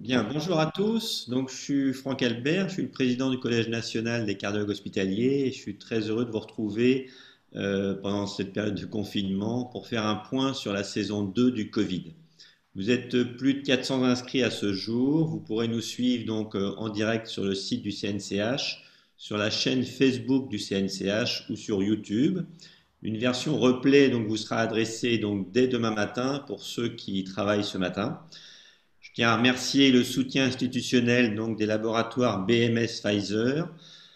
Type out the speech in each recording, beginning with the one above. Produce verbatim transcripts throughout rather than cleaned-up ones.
Bien, bonjour à tous. Donc, je suis Franck Albert, je suis le président du Collège national des cardiologues hospitaliers et je suis très heureux de vous retrouver euh, pendant cette période de confinement pour faire un point sur la saison deux du Covid. Vous êtes plus de quatre cents inscrits à ce jour. Vous pourrez nous suivre donc euh, en direct sur le site du C N C H, sur la chaîne Facebook du C N C H ou sur YouTube. Une version replay donc vous sera adressée donc dès demain matin pour ceux qui travaillent ce matin. Je tiens à remercier le soutien institutionnel donc des laboratoires B M S Pfizer.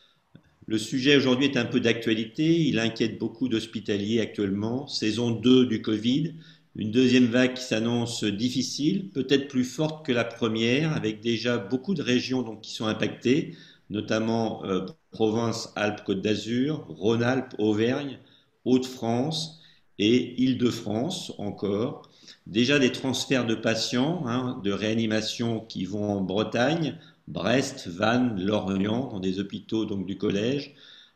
Le sujet aujourd'hui est un peu d'actualité, il inquiète beaucoup d'hospitaliers actuellement. Saison deux du Covid, une deuxième vague qui s'annonce difficile, peut-être plus forte que la première, avec déjà beaucoup de régions donc, qui sont impactées, notamment euh, Provence-Alpes-Côte d'Azur, Rhône-Alpes, Auvergne, Hauts-de-France et Île-de-France encore. Déjà des transferts de patients, hein, de réanimation qui vont en Bretagne, Brest, Vannes, Lorient, dans des hôpitaux donc, du collège.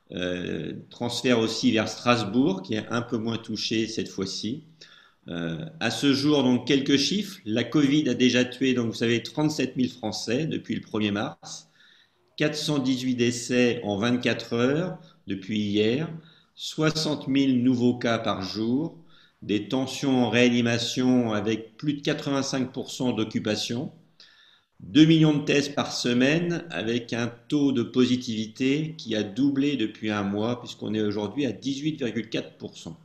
Euh, transfert aussi vers Strasbourg, qui est un peu moins touché cette fois-ci. Euh, à ce jour, donc quelques chiffres. La Covid a déjà tué, donc vous savez, trente-sept mille Français depuis le premier mars, quatre cent dix-huit décès en vingt-quatre heures depuis hier, soixante mille nouveaux cas par jour, des tensions en réanimation avec plus de quatre-vingt-cinq pour cent d'occupation, deux millions de tests par semaine avec un taux de positivité qui a doublé depuis un mois puisqu'on est aujourd'hui à dix-huit virgule quatre pour cent.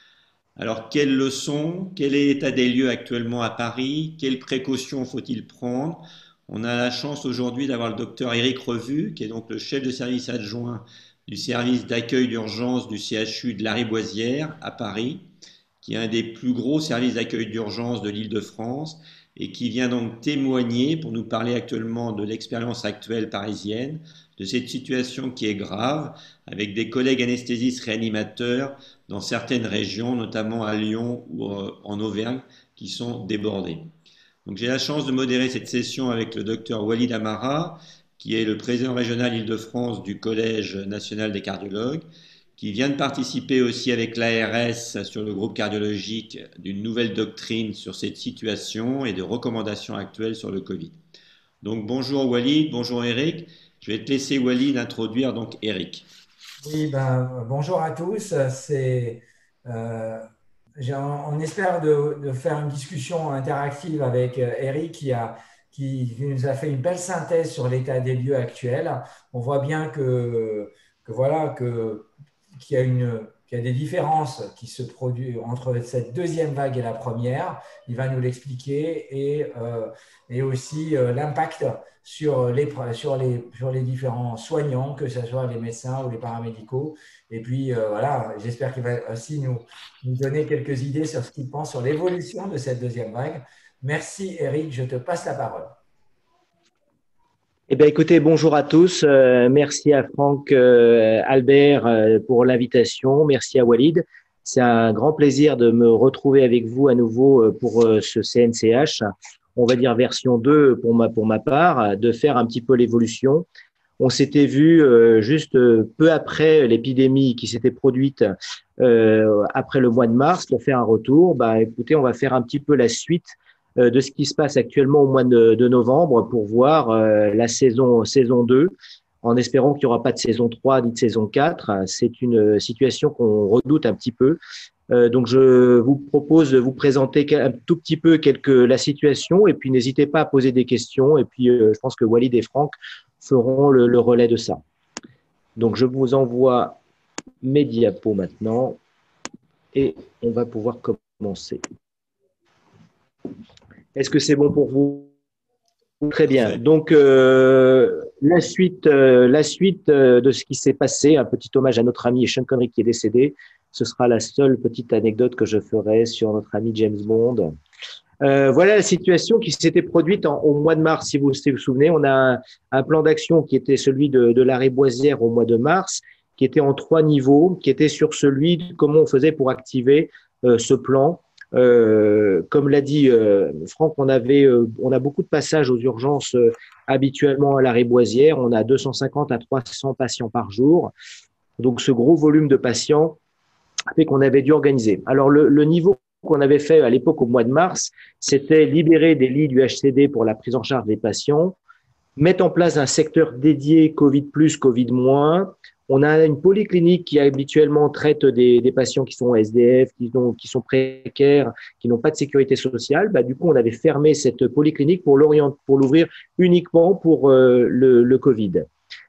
Alors, quelles leçons? Quel est l'état des lieux actuellement à Paris? Quelles précautions faut-il prendre? On a la chance aujourd'hui d'avoir le docteur Éric Revue, qui est donc le chef de service adjoint du service d'accueil d'urgence du C H U de Lariboisière à Paris, qui est un des plus gros services d'accueil d'urgence de l'Île-de-France et qui vient donc témoigner pour nous parler actuellement de l'expérience actuelle parisienne, de cette situation qui est grave, avec des collègues anesthésistes réanimateurs dans certaines régions, notamment à Lyon ou en Auvergne, qui sont débordées. Donc j'ai la chance de modérer cette session avec le docteur Walid Amara, qui est le président régional Île-de-France du Collège national des cardiologues, qui vient de participer aussi avec l'A R S sur le groupe cardiologique d'une nouvelle doctrine sur cette situation et de recommandations actuelles sur le Covid. Donc bonjour Walid, bonjour Eric. Je vais te laisser Walid introduire donc Eric. Oui, ben, bonjour à tous. C'est, euh, j'ai- on espère de, de faire une discussion interactive avec euh, Eric qui a, qui, qui nous a fait une belle synthèse sur l'état des lieux actuel. On voit bien que, que voilà, que, qu'il y a une, qu'il y a des différences qui se produisent entre cette deuxième vague et la première. Il va nous l'expliquer et, euh, et aussi euh, l'impact sur les, sur, les, sur les différents soignants, que ce soit les médecins ou les paramédicaux. Et puis euh, voilà, j'espère qu'il va aussi nous, nous donner quelques idées sur ce qu'il pense sur l'évolution de cette deuxième vague. Merci Eric, je te passe la parole. Eh bien, écoutez, bonjour à tous. Euh, merci à Franck euh, Albert euh, pour l'invitation. Merci à Walid. C'est un grand plaisir de me retrouver avec vous à nouveau euh, pour euh, ce C N C H. On va dire version deux pour ma, pour ma part, de faire un petit peu l'évolution. On s'était vu euh, juste euh, peu après l'épidémie qui s'était produite euh, après le mois de mars pour faire un retour. Bah, écoutez, on va faire un petit peu la suite euh, de ce qui se passe actuellement au mois de, de novembre pour voir euh, la saison, saison deux, en espérant qu'il n'y aura pas de saison trois ni de saison quatre. C'est une situation qu'on redoute un petit peu. Euh, donc, je vous propose de vous présenter un tout petit peu quelques, la situation et puis n'hésitez pas à poser des questions. Et puis, euh, je pense que Walid et Franck feront le, le relais de ça. Donc, je vous envoie mes diapos maintenant et on va pouvoir commencer. Est-ce que c'est bon pour vous? Très bien. Parfait. Donc, euh, la suite, euh, la suite euh, de ce qui s'est passé, un petit hommage à notre ami Sean Connery qui est décédé. Ce sera la seule petite anecdote que je ferai sur notre ami James Bond. Euh, voilà la situation qui s'était produite en, au mois de mars, si vous, si vous vous souvenez. On a un, un plan d'action qui était celui de, de Lariboisière au mois de mars, qui était en trois niveaux, qui était sur celui de comment on faisait pour activer euh, ce plan. Euh, comme l'a dit euh, Franck, on avait, euh, on a beaucoup de passages aux urgences euh, habituellement à Lariboisière. On a deux cent cinquante à trois cents patients par jour. Donc, ce gros volume de patients fait qu'on avait dû organiser. Alors, le, le niveau qu'on avait fait à l'époque au mois de mars, c'était libérer des lits du H C D pour la prise en charge des patients, mettre en place un secteur dédié Covid plus, Covid moins. On a une polyclinique qui habituellement traite des, des patients qui sont S D F, qui, ont, qui sont précaires, qui n'ont pas de sécurité sociale. Bah, du coup, on avait fermé cette polyclinique pour l'orienter, pour l'ouvrir uniquement pour euh, le, le Covid.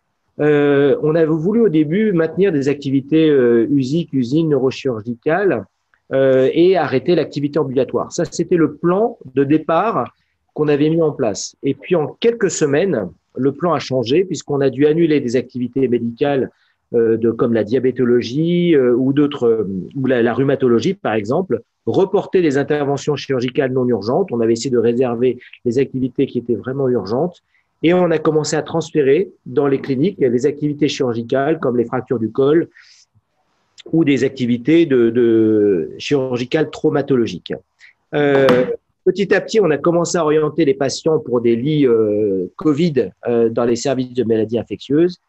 Euh, on avait voulu au début maintenir des activités euh, U S I C, usines neurochirurgicales euh, et arrêter l'activité ambulatoire. Ça, c'était le plan de départ qu'on avait mis en place. Et puis, en quelques semaines, le plan a changé puisqu'on a dû annuler des activités médicales euh, de, comme la diabétologie euh, ou d'autres, euh, ou la, la rhumatologie, par exemple, reporter des interventions chirurgicales non urgentes. On avait essayé de réserver les activités qui étaient vraiment urgentes. Et on a commencé à transférer dans les cliniques les activités chirurgicales comme les fractures du col ou des activités de, de chirurgicales traumatologiques. Euh, petit à petit, on a commencé à orienter les patients pour des lits euh, Covid euh, dans les services de maladies infectieuses.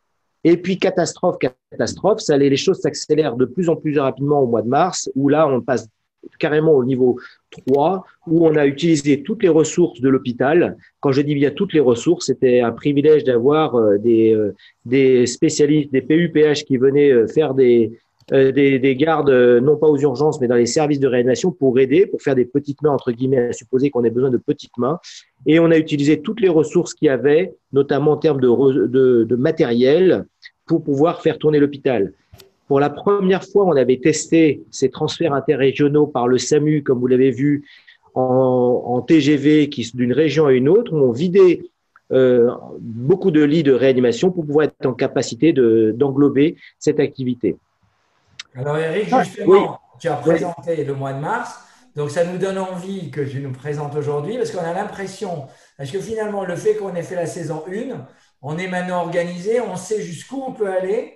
Et puis, catastrophe, catastrophe, ça, les choses s'accélèrent de plus en plus rapidement au mois de mars, où là, on passe carrément au niveau trois, où on a utilisé toutes les ressources de l'hôpital. Quand je dis bien toutes les ressources, c'était un privilège d'avoir euh, des, euh, des spécialistes, des P U P H qui venaient euh, faire des, euh, des, des gardes, euh, non pas aux urgences, mais dans les services de réanimation pour aider, pour faire des petites mains, entre guillemets, à supposer qu'on ait besoin de petites mains. Et on a utilisé toutes les ressources qu'il y avait, notamment en termes de, de, de matériel, pour pouvoir faire tourner l'hôpital. Pour la première fois, on avait testé ces transferts interrégionaux par le SAMU, comme vous l'avez vu, en, en T G V qui d'une région à une autre, où on vidait euh, beaucoup de lits de réanimation pour pouvoir être en capacité de, d'englober cette activité. Alors Eric, justement, oui. Tu as présenté oui. le mois de mars, donc ça nous donne envie que tu nous présentes aujourd'hui, parce qu'on a l'impression, parce que finalement, le fait qu'on ait fait la saison un, on est maintenant organisé, on sait jusqu'où on peut aller.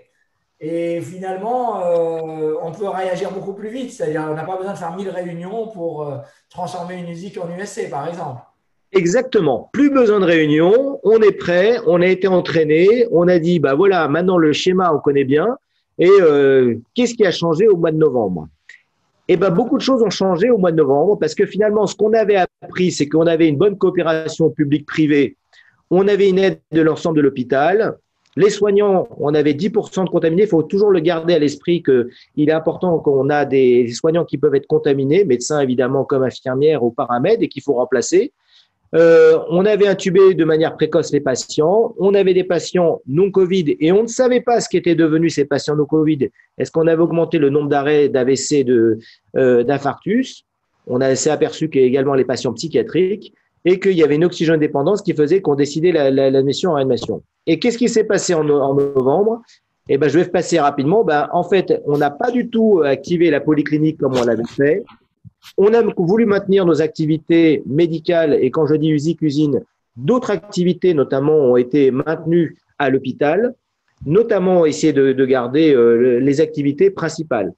Et finalement, euh, on peut réagir beaucoup plus vite. C'est-à-dire on n'a pas besoin de faire mille réunions pour euh, transformer une U S I C en U S C, par exemple. Exactement. Plus besoin de réunions. On est prêt. On a été entraîné. On a dit, bah voilà, maintenant le schéma, on connaît bien. Et euh, qu'est-ce qui a changé au mois de novembre? Eh ben, beaucoup de choses ont changé au mois de novembre parce que finalement, ce qu'on avait appris, c'est qu'on avait une bonne coopération publique-privée. On avait une aide de l'ensemble de l'hôpital. Les soignants, on avait dix pour cent de contaminés. Il faut toujours le garder à l'esprit qu'il est important qu'on a des soignants qui peuvent être contaminés, médecins évidemment comme infirmières ou paramèdes, et qu'il faut remplacer. Euh, on avait intubé de manière précoce les patients. On avait des patients non Covid et on ne savait pas ce qu'étaient devenus ces patients non Covid. Est-ce qu'on avait augmenté le nombre d'arrêts d'A V C, de, euh, d'infarctus? On a s'est aperçu qu'il y a également les patients psychiatriques et qu'il y avait une oxygène-dépendance qui faisait qu'on décidait la, la, la mission en réanimation. Et qu'est-ce qui s'est passé en, en novembre? Eh ben, je vais passer rapidement. Ben, en fait, on n'a pas du tout activé la polyclinique comme on l'avait fait. On a voulu maintenir nos activités médicales et quand je dis U S I C, usine, d'autres activités notamment ont été maintenues à l'hôpital, notamment essayer de, de garder euh, les activités principales.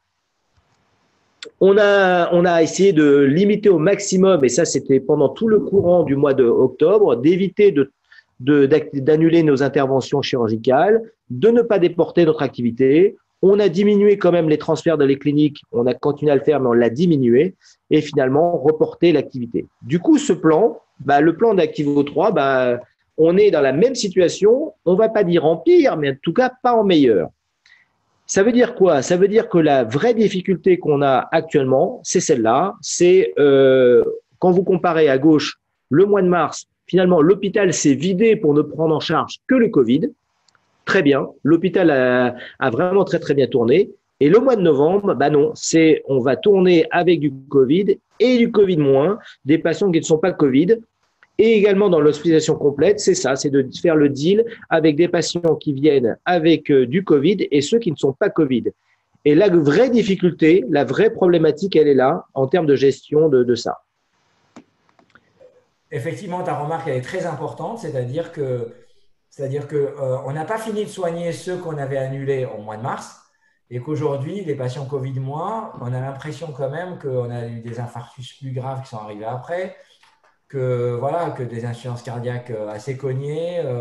On a, on a essayé de limiter au maximum, et ça c'était pendant tout le courant du mois d'octobre, d'éviter de, de, d'annuler nos interventions chirurgicales, de ne pas déporter notre activité. On a diminué quand même les transferts dans les cliniques, on a continué à le faire, mais on l'a diminué, et finalement reporté l'activité. Du coup, ce plan, bah, le plan d'Activo trois, bah, on est dans la même situation, on ne va pas dire en pire, mais en tout cas pas en meilleur. Ça veut dire quoi? Ça veut dire que la vraie difficulté qu'on a actuellement, c'est celle-là, c'est euh, quand vous comparez à gauche le mois de mars, finalement l'hôpital s'est vidé pour ne prendre en charge que le Covid. Très bien, l'hôpital a, a vraiment très très bien tourné. Et le mois de novembre, bah non, c'est on va tourner avec du Covid et du Covid moins, des patients qui ne sont pas Covid. Et également dans l'hospitalisation complète, c'est ça, c'est de faire le deal avec des patients qui viennent avec du Covid et ceux qui ne sont pas Covid. Et la vraie difficulté, la vraie problématique, elle est là en termes de gestion de, de ça. Effectivement, ta remarque elle est très importante, c'est-à-dire que C'est-à-dire qu'on euh, n'a pas fini de soigner ceux qu'on avait annulés au mois de mars et qu'aujourd'hui, les patients Covid moins, on a l'impression quand même qu'on a eu des infarctus plus graves qui sont arrivés après, que, voilà, que des insuffisances cardiaques assez cognées. Euh,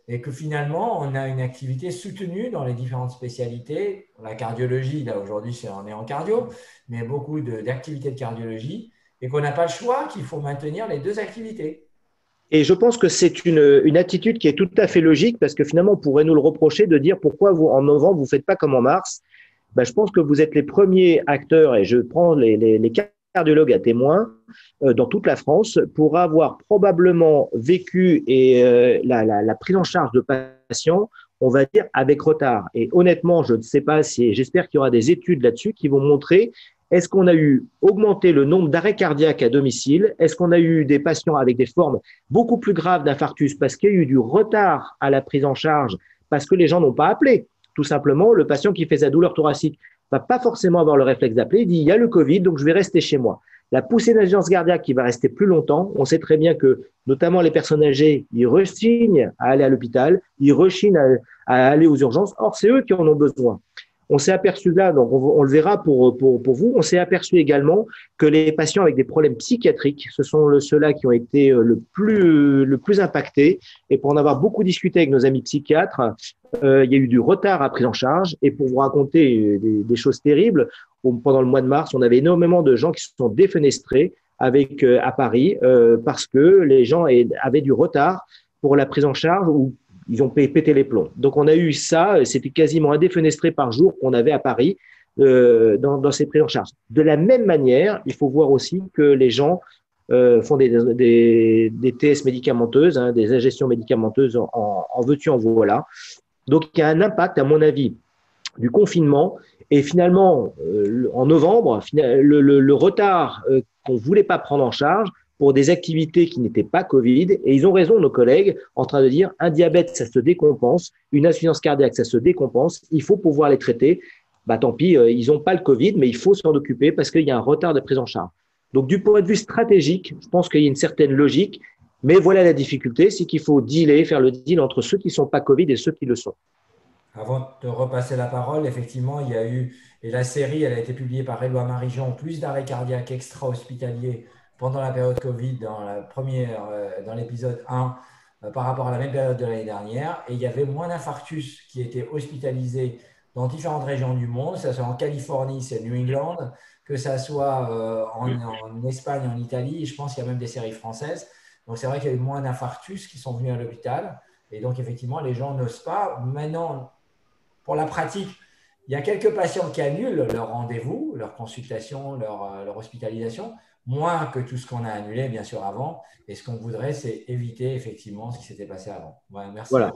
et que finalement, on a une activité soutenue dans les différentes spécialités. La cardiologie, là aujourd'hui, on est en cardio, mais beaucoup d'activités de, de cardiologie, et qu'on n'a pas le choix, qu'il faut maintenir les deux activités. Et je pense que c'est une, une attitude qui est tout à fait logique, parce que finalement, on pourrait nous le reprocher de dire pourquoi vous, en novembre, vous ne faites pas comme en mars. Ben, je pense que vous êtes les premiers acteurs, et je prends les, les, les cardiologues à témoin, euh, dans toute la France, pour avoir probablement vécu et euh, la, la, la prise en charge de patients, on va dire, avec retard. Et honnêtement, je ne sais pas si, j'espère qu'il y aura des études là-dessus qui vont montrer est-ce qu'on a eu augmenté le nombre d'arrêts cardiaques à domicile? Est-ce qu'on a eu des patients avec des formes beaucoup plus graves d'infarctus parce qu'il y a eu du retard à la prise en charge, parce que les gens n'ont pas appelé? Tout simplement, le patient qui fait sa douleur thoracique va pas forcément avoir le réflexe d'appeler. Il dit, il y a le Covid, donc je vais rester chez moi. La poussée d'agence cardiaque qui va rester plus longtemps, on sait très bien que, notamment les personnes âgées, ils rechignent à aller à l'hôpital, ils rechignent à, à aller aux urgences. Or, c'est eux qui en ont besoin. On s'est aperçu là, donc on, on le verra pour, pour, pour vous, on s'est aperçu également que les patients avec des problèmes psychiatriques, ce sont ceux-là qui ont été le plus, le plus impactés. Et pour en avoir beaucoup discuté avec nos amis psychiatres, euh, il y a eu du retard à prise en charge. Et pour vous raconter des, des choses terribles, pendant le mois de mars, on avait énormément de gens qui se sont défenestrés avec, euh, à Paris euh, parce que les gens avaient du retard pour la prise en charge ou ils ont pété les plombs. Donc, on a eu ça, c'était quasiment un défenestré par jour qu'on avait à Paris euh, dans, dans ces prises en charge. De la même manière, il faut voir aussi que les gens euh, font des, des, des T S médicamenteuses, hein, des ingestions médicamenteuses en, en veux-tu, en voilà. Donc, il y a un impact, à mon avis, du confinement. Et finalement, euh, en novembre, le, le, le retard euh, qu'on ne voulait pas prendre en charge, pour des activités qui n'étaient pas Covid. Et ils ont raison, nos collègues, en train de dire un diabète, ça se décompense, une insuffisance cardiaque, ça se décompense, il faut pouvoir les traiter. Bah, tant pis, euh, ils n'ont pas le Covid, mais il faut s'en occuper parce qu'il y a un retard de prise en charge. Donc, du point de vue stratégique, je pense qu'il y a une certaine logique, mais voilà la difficulté, c'est qu'il faut dealer, faire le deal entre ceux qui ne sont pas Covid et ceux qui le sont. Avant de repasser la parole, effectivement, il y a eu, et la série, elle a été publiée par Éloi Marijon, plus d'arrêts cardiaques extra-hospitaliers pendant la période Covid, dans la première, euh, dans l'épisode un, euh, par rapport à la même période de l'année dernière. Et il y avait moins d'infarctus qui étaient hospitalisés dans différentes régions du monde, que ce soit en Californie, c'est New England, que ce soit euh, en, en Espagne, en Italie, et je pense qu'il y a même des séries françaises. Donc, c'est vrai qu'il y a eu moins d'infarctus qui sont venus à l'hôpital. Et donc, effectivement, les gens n'osent pas. Maintenant, pour la pratique, il y a quelques patients qui annulent leur rendez-vous, leur consultation, leur, leur hospitalisation, moins que tout ce qu'on a annulé, bien sûr, avant. Et ce qu'on voudrait, c'est éviter effectivement ce qui s'était passé avant. Ouais, merci. Voilà.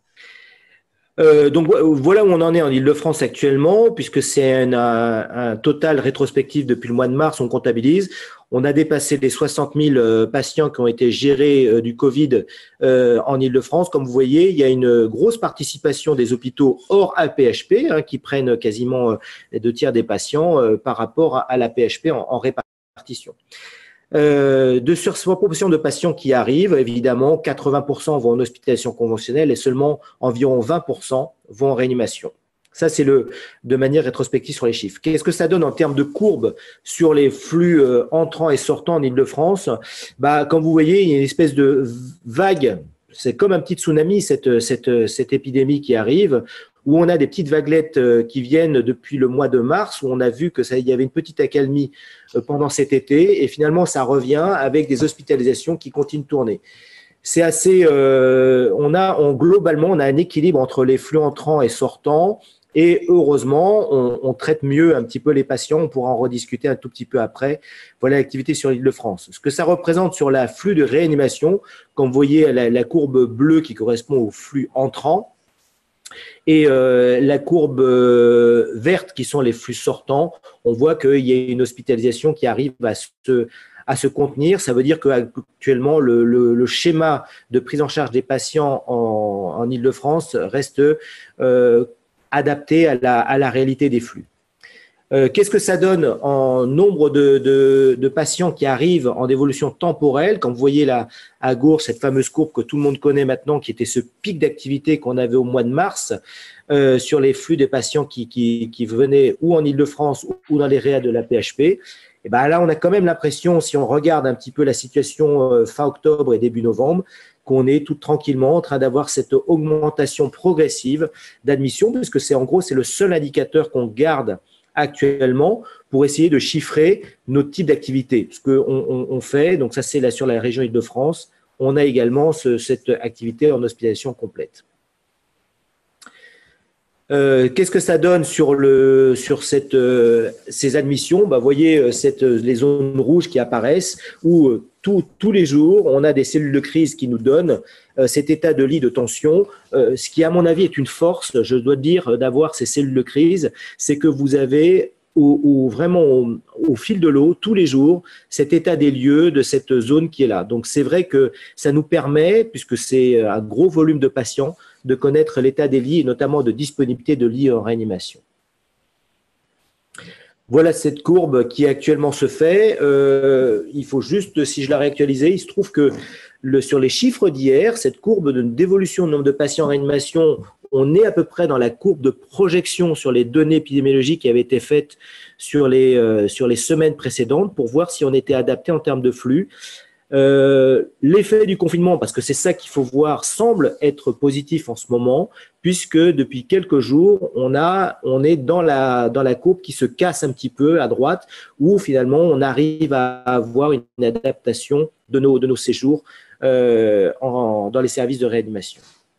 Euh, donc voilà où on en est en Île-de-France actuellement, puisque c'est un, un, un total rétrospectif depuis le mois de mars, on comptabilise. On a dépassé les soixante mille euh, patients qui ont été gérés euh, du Covid euh, en Île-de-France. Comme vous voyez, il y a une grosse participation des hôpitaux hors A P H P, hein, qui prennent quasiment euh, les deux tiers des patients euh, par rapport à, à l'A P H P en, en répartition. Euh, de sur cette proportion de patients qui arrivent, évidemment, quatre-vingts pour cent vont en hospitalisation conventionnelle et seulement environ vingt pour cent vont en réanimation. Ça, c'est le de manière rétrospective sur les chiffres. Qu'est-ce que ça donne en termes de courbe sur les flux euh, entrants et sortants en Île-de-France? Bah, comme vous voyez, il y a une espèce de vague. C'est comme un petit tsunami, cette, cette, cette épidémie qui arrive, où on a des petites vaguelettes qui viennent depuis le mois de mars, où on a vu que ça, il y avait une petite accalmie pendant cet été, et finalement ça revient avec des hospitalisations qui continuent de tourner. C'est assez, euh, on a, on, globalement, on a un équilibre entre les flux entrants et sortants, et heureusement, on, on traite mieux un petit peu les patients. On pourra en rediscuter un tout petit peu après. Voilà l'activité sur l'Île-de-France. Ce que ça représente sur la flux de réanimation, comme vous voyez la, la courbe bleue qui correspond au flux entrant, et euh, la courbe euh, verte qui sont les flux sortants, on voit qu'il y a une hospitalisation qui arrive à se, à se contenir. Ça veut dire qu'actuellement, le, le, le schéma de prise en charge des patients en, en Île-de-France reste euh, adapté à la, à la réalité des flux. Euh, qu'est-ce que ça donne en nombre de, de, de patients qui arrivent en évolution temporelle? Quand vous voyez là, à gauche cette fameuse courbe que tout le monde connaît maintenant, qui était ce pic d'activité qu'on avait au mois de mars, euh, sur les flux des patients qui, qui, qui venaient ou en Île-de-France ou dans les réa de l'A P H P, et ben là, on a quand même l'impression, si on regarde un petit peu la situation euh, fin octobre et début novembre, qu'on est tout tranquillement en train d'avoir cette augmentation progressive d'admission, puisque c'est en gros, c'est le seul indicateur qu'on garde actuellement pour essayer de chiffrer notre type d'activité. Ce qu'on on, on fait, donc ça c'est là sur la région Île-de-France, on a également ce, cette activité en hospitalisation complète. Euh, Qu'est-ce que ça donne sur, le, sur cette, euh, ces admissions? Bah, vous voyez cette, les zones rouges qui apparaissent où euh, tout, tous les jours, on a des cellules de crise qui nous donnent euh, cet état de lit de tension. Euh, ce qui, à mon avis, est une force, je dois dire, d'avoir ces cellules de crise, c'est que vous avez au, au, vraiment au, au fil de l'eau, tous les jours, cet état des lieux de cette zone qui est là. Donc, c'est vrai que ça nous permet, puisque c'est un gros volume de patients, de connaître l'état des lits et notamment de disponibilité de lits en réanimation. Voilà cette courbe qui actuellement se fait. Euh, il faut juste, si je la réactualisais, il se trouve que le, sur les chiffres d'hier, cette courbe d'évolution du nombre de patients en réanimation, on est à peu près dans la courbe de projection sur les données épidémiologiques qui avaient été faites sur les, euh, sur les semaines précédentes pour voir si on était adapté en termes de flux. Euh, l'effet du confinement, parce que c'est ça qu'il faut voir, semble être positif en ce moment, puisque depuis quelques jours, on, a, on est dans la, dans la courbe qui se casse un petit peu à droite, où finalement on arrive à avoir une adaptation de nos, de nos séjours euh, en, dans les services de réanimation.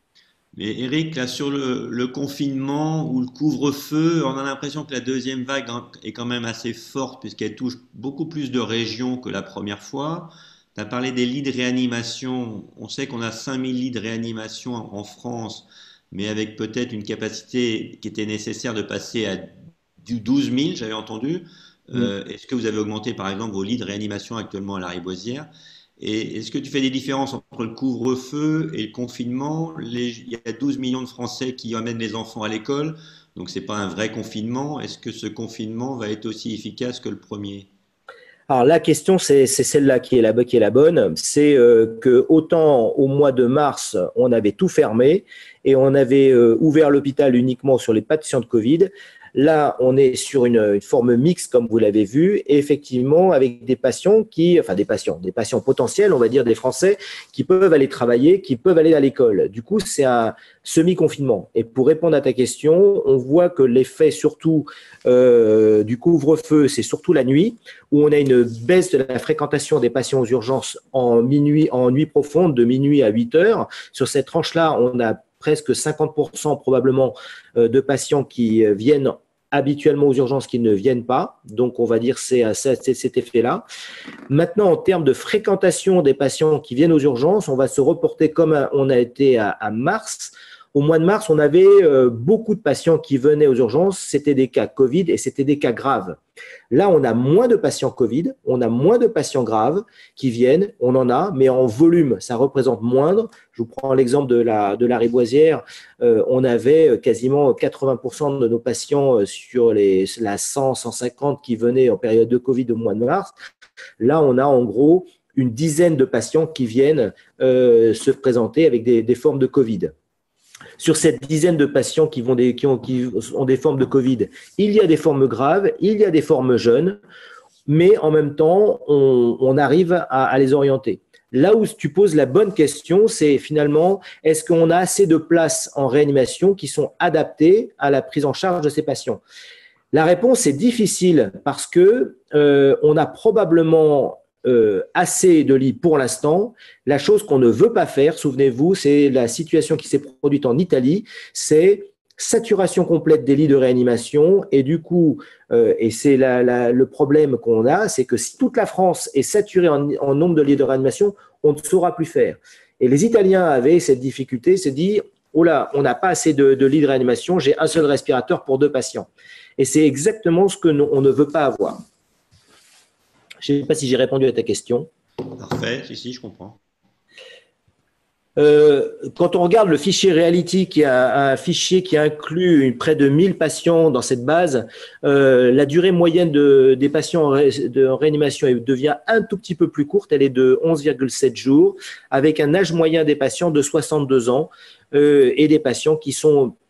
Mais Eric, là sur le, le confinement ou le couvre-feu, on a l'impression que la deuxième vague est quand même assez forte puisqu'elle touche beaucoup plus de régions que la première fois. Tu as parlé des lits de réanimation. On sait qu'on a cinq mille lits de réanimation en France, mais avec peut-être une capacité qui était nécessaire de passer à douze mille, j'avais entendu. Mmh. Euh, est-ce que vous avez augmenté par exemple vos lits de réanimation actuellement à la Lariboisière? Et est-ce que tu fais des différences entre le couvre-feu et le confinement? Les, il y a douze millions de Français qui amènent les enfants à l'école, donc ce n'est pas un vrai confinement. Est-ce que ce confinement va être aussi efficace que le premier? Alors la question, c'est celle-là qui est la, qui est la bonne. C'est euh, que autant au mois de mars, on avait tout fermé et on avait euh, ouvert l'hôpital uniquement sur les patients de Covid. Là, on est sur une, une forme mixte, comme vous l'avez vu, et effectivement avec des patients qui, enfin des patients, des patients potentiels, on va dire des Français, qui peuvent aller travailler, qui peuvent aller à l'école. Du coup, c'est un semi-confinement. Et pour répondre à ta question, on voit que l'effet surtout euh, du couvre-feu, c'est surtout la nuit, où on a une baisse de la fréquentation des patients aux urgences en minuit, en nuit profonde, de minuit à huit heures. Sur cette tranche-là, on a presque cinquante pour cent probablement de patients qui viennent habituellement aux urgences qui ne viennent pas. Donc, on va dire c'est cet effet-là. Maintenant, en termes de fréquentation des patients qui viennent aux urgences, on va se reporter comme on a été à, à mars. Au mois de mars, on avait euh, beaucoup de patients qui venaient aux urgences. C'était des cas Covid et c'était des cas graves. Là, on a moins de patients Covid, on a moins de patients graves qui viennent, on en a, mais en volume, ça représente moindre. Je vous prends l'exemple de la, de la Lariboisière. Euh, on avait quasiment quatre-vingts pour cent de nos patients sur les, la cent, cent cinquante qui venaient en période de Covid au mois de mars. Là, on a en gros une dizaine de patients qui viennent euh, se présenter avec des, des formes de Covid. Sur cette dizaine de patients qui, vont des, qui, ont, qui ont des formes de Covid, il y a des formes graves, il y a des formes jeunes, mais en même temps, on, on arrive à, à les orienter. Là où tu poses la bonne question, c'est finalement, est-ce qu'on a assez de places en réanimation qui sont adaptées à la prise en charge de ces patients? La réponse est difficile parce que euh, on a probablement Euh, assez de lits pour l'instant. La chose qu'on ne veut pas faire, souvenez-vous, c'est la situation qui s'est produite en Italie, c'est saturation complète des lits de réanimation et du coup, euh, et c'est la, la, le problème qu'on a, c'est que si toute la France est saturée en, en nombre de lits de réanimation, on ne saura plus faire. Et les Italiens avaient cette difficulté, c'est dire, oh là, on n'a pas assez de, de lits de réanimation, j'ai un seul respirateur pour deux patients. Et c'est exactement ce qu'on ne veut pas avoir. Je ne sais pas si j'ai répondu à ta question. Parfait, si, si, je comprends. Euh, quand on regarde le fichier Reality, qui est un, un fichier qui inclut près de mille patients dans cette base, euh, la durée moyenne de, des patients en, ré, de, en réanimation devient un tout petit peu plus courte. Elle est de onze virgule sept jours, avec un âge moyen des patients de soixante-deux ans euh, et des patients qui sont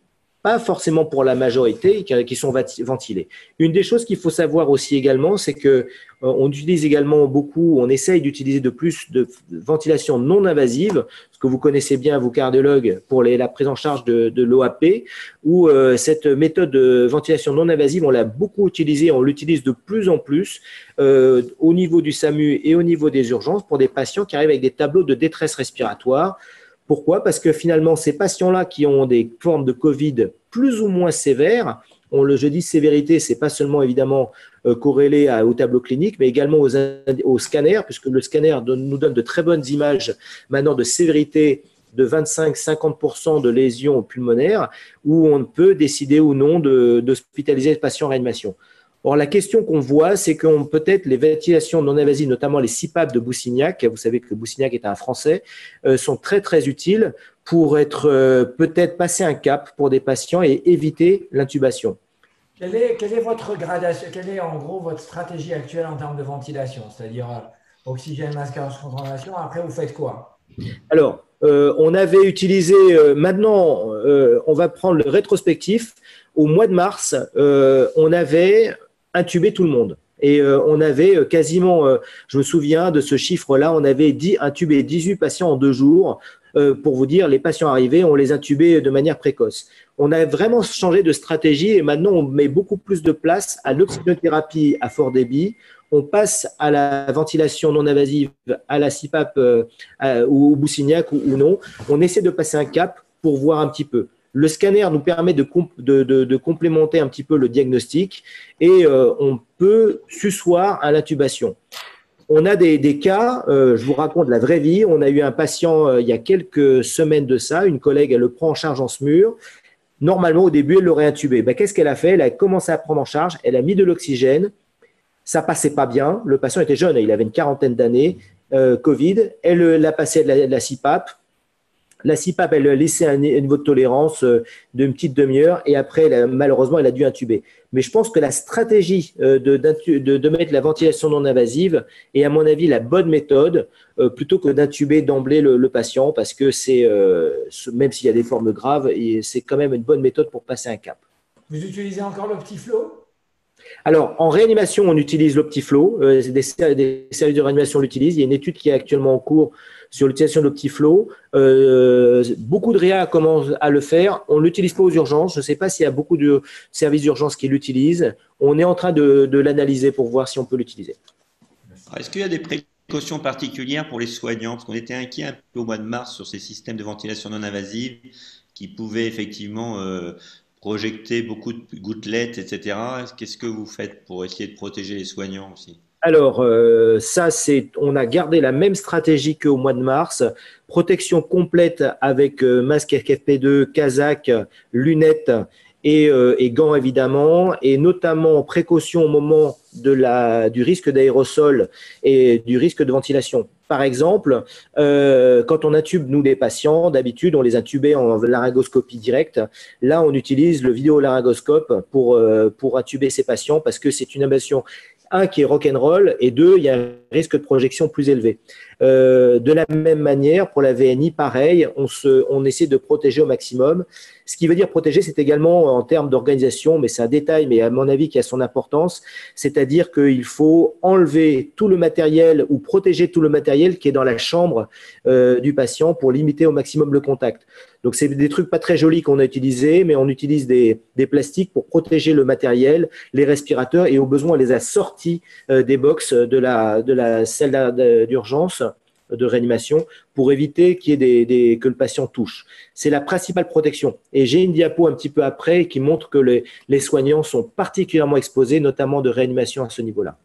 pas forcément pour la majorité qui sont ventilés. Une des choses qu'il faut savoir aussi également, c'est que euh, on utilise également beaucoup, on essaye d'utiliser de plus de ventilation non invasive, ce que vous connaissez bien, vous cardiologues, pour les, la prise en charge de, de l'O A P, où euh, cette méthode de ventilation non invasive, on l'a beaucoup utilisée, on l'utilise de plus en plus euh, au niveau du SAMU et au niveau des urgences pour des patients qui arrivent avec des tableaux de détresse respiratoire. Pourquoi? Parce que finalement, ces patients-là qui ont des formes de Covid plus ou moins sévères, on le, je dis sévérité, ce n'est pas seulement évidemment euh, corrélé à, au tableau clinique, mais également aux, aux scanners, puisque le scanner donne, nous donne de très bonnes images maintenant de sévérité de vingt-cinq à cinquante pour cent de lésions pulmonaires, où on peut décider ou non d'hospitaliser le patient en réanimation. Or, la question qu'on voit, c'est qu'on peut-être les ventilations non invasives, notamment les C PAP de Boussignac, vous savez que Boussignac est un Français, euh, sont très très utiles pour être euh, peut-être passer un cap pour des patients et éviter l'intubation. Quelle est, quelle est votre gradation, quelle est en gros votre stratégie actuelle en termes de ventilation? C'est-à-dire euh, oxygène, masque à concentration, après vous faites quoi? Alors, euh, on avait utilisé, euh, maintenant, euh, on va prendre le rétrospectif. Au mois de mars, euh, on avait intubé tout le monde. Et euh, on avait quasiment, euh, je me souviens de ce chiffre-là, on avait dit, intubé dix-huit patients en deux jours. Euh, pour vous dire, les patients arrivés, on les intubait de manière précoce. On a vraiment changé de stratégie et maintenant, on met beaucoup plus de place à l'oxygénothérapie à fort débit. On passe à la ventilation non invasive, à la C PAP euh, à, ou au Boussignac ou, ou non. On essaie de passer un cap pour voir un petit peu. Le scanner nous permet de, de, de, de complémenter un petit peu le diagnostic et euh, on peut susseoir à l'intubation. On a des, des cas, euh, je vous raconte la vraie vie, on a eu un patient euh, il y a quelques semaines de ça, une collègue, elle le prend en charge en S M U R. Normalement, au début, elle l'aurait intubé. Ben, qu'est-ce qu'elle a fait? Elle a commencé à prendre en charge, elle a mis de l'oxygène, ça passait pas bien, le patient était jeune, il avait une quarantaine d'années, euh, Covid, elle l'a passé de la, de la C PAP. La C PAP, elle a laissé un niveau de tolérance d'une petite demi-heure et après, elle a, malheureusement, elle a dû intuber. Mais je pense que la stratégie de, de, de mettre la ventilation non invasive est, à mon avis, la bonne méthode euh, plutôt que d'intuber d'emblée le, le patient parce que c'est, euh, même s'il y a des formes graves, c'est quand même une bonne méthode pour passer un cap. Vous utilisez encore l'Optiflow? Alors, en réanimation, on utilise l'Optiflow. Euh, des, des services de réanimation l'utilisent. Il y a une étude qui est actuellement en cours sur l'utilisation de l'Optiflow. Euh, beaucoup de réa commencent à le faire. On ne l'utilise pas aux urgences. Je ne sais pas s'il y a beaucoup de services d'urgence qui l'utilisent. On est en train de, de l'analyser pour voir si on peut l'utiliser. Est-ce qu'il y a des précautions particulières pour les soignants? Parce qu'on était inquiet un peu au mois de mars sur ces systèmes de ventilation non invasive qui pouvaient effectivement euh, projeter beaucoup de gouttelettes, et cetera. Qu'est-ce que vous faites pour essayer de protéger les soignants aussi? Alors, euh, ça, c'est, on a gardé la même stratégie qu'au mois de mars. Protection complète avec euh, masque F F P deux, casaque, lunettes et, euh, et gants évidemment, et notamment précaution au moment de la, du risque d'aérosol et du risque de ventilation. Par exemple, euh, quand on intube, nous, les patients, d'habitude, on les intubait en laryngoscopie directe. Là, on utilise le vidéolaryngoscope pour, euh, pour intuber ces patients parce que c'est une intubation, un, qui est rock'n'roll, et deux, il y a un risque de projection plus élevé. Euh, de la même manière, pour la V N I, pareil, on, se, on essaie de protéger au maximum. Ce qui veut dire protéger, c'est également en termes d'organisation, mais c'est un détail, mais à mon avis qui a son importance, c'est-à-dire qu'il faut enlever tout le matériel ou protéger tout le matériel qui est dans la chambre euh, du patient pour limiter au maximum le contact. Donc, c'est des trucs pas très jolis qu'on a utilisés, mais on utilise des, des plastiques pour protéger le matériel, les respirateurs et au besoin, on les a sortis euh, des box de la, de la salle d'urgence de réanimation pour éviter qu'il y ait des, des, que le patient touche. C'est la principale protection. Et j'ai une diapo un petit peu après qui montre que les, les soignants sont particulièrement exposés, notamment de réanimation à ce niveau-là.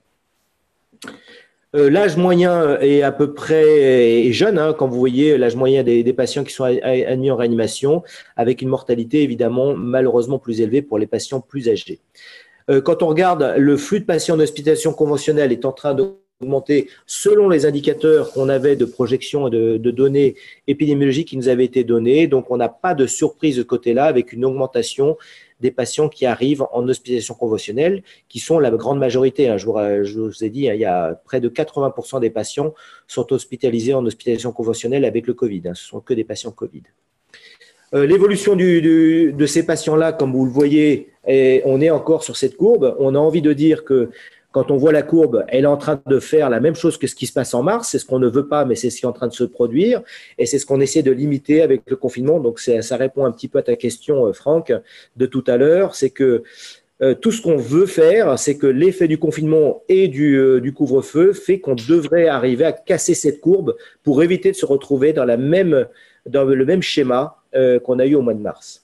Euh, l'âge moyen est à peu près est jeune, hein, quand vous voyez l'âge moyen des, des patients qui sont admis en réanimation, avec une mortalité évidemment malheureusement plus élevée pour les patients plus âgés. Euh, quand on regarde le flux de patients en hospitalisation conventionnelle est en train d'augmenter selon les indicateurs qu'on avait de projection de, de données épidémiologiques qui nous avaient été donnés, donc on n'a pas de surprise de ce côté-là avec une augmentation des patients qui arrivent en hospitalisation conventionnelle, qui sont la grande majorité. Hein. Je, vous, je vous ai dit, hein, il y a près de quatre-vingts pour cent des patients sont hospitalisés en hospitalisation conventionnelle avec le Covid. Hein. Ce ne sont que des patients Covid. Euh, L'évolution du, du, de ces patients-là, comme vous le voyez, est, on est encore sur cette courbe. On a envie de dire que quand on voit la courbe, elle est en train de faire la même chose que ce qui se passe en mars. C'est ce qu'on ne veut pas, mais c'est ce qui est en train de se produire. Et c'est ce qu'on essaie de limiter avec le confinement. Donc, ça répond un petit peu à ta question, Franck, de tout à l'heure. C'est que euh, tout ce qu'on veut faire, c'est que l'effet du confinement et du, euh, du couvre-feu fait qu'on devrait arriver à casser cette courbe pour éviter de se retrouver dans, la même, dans le même schéma euh, qu'on a eu au mois de mars.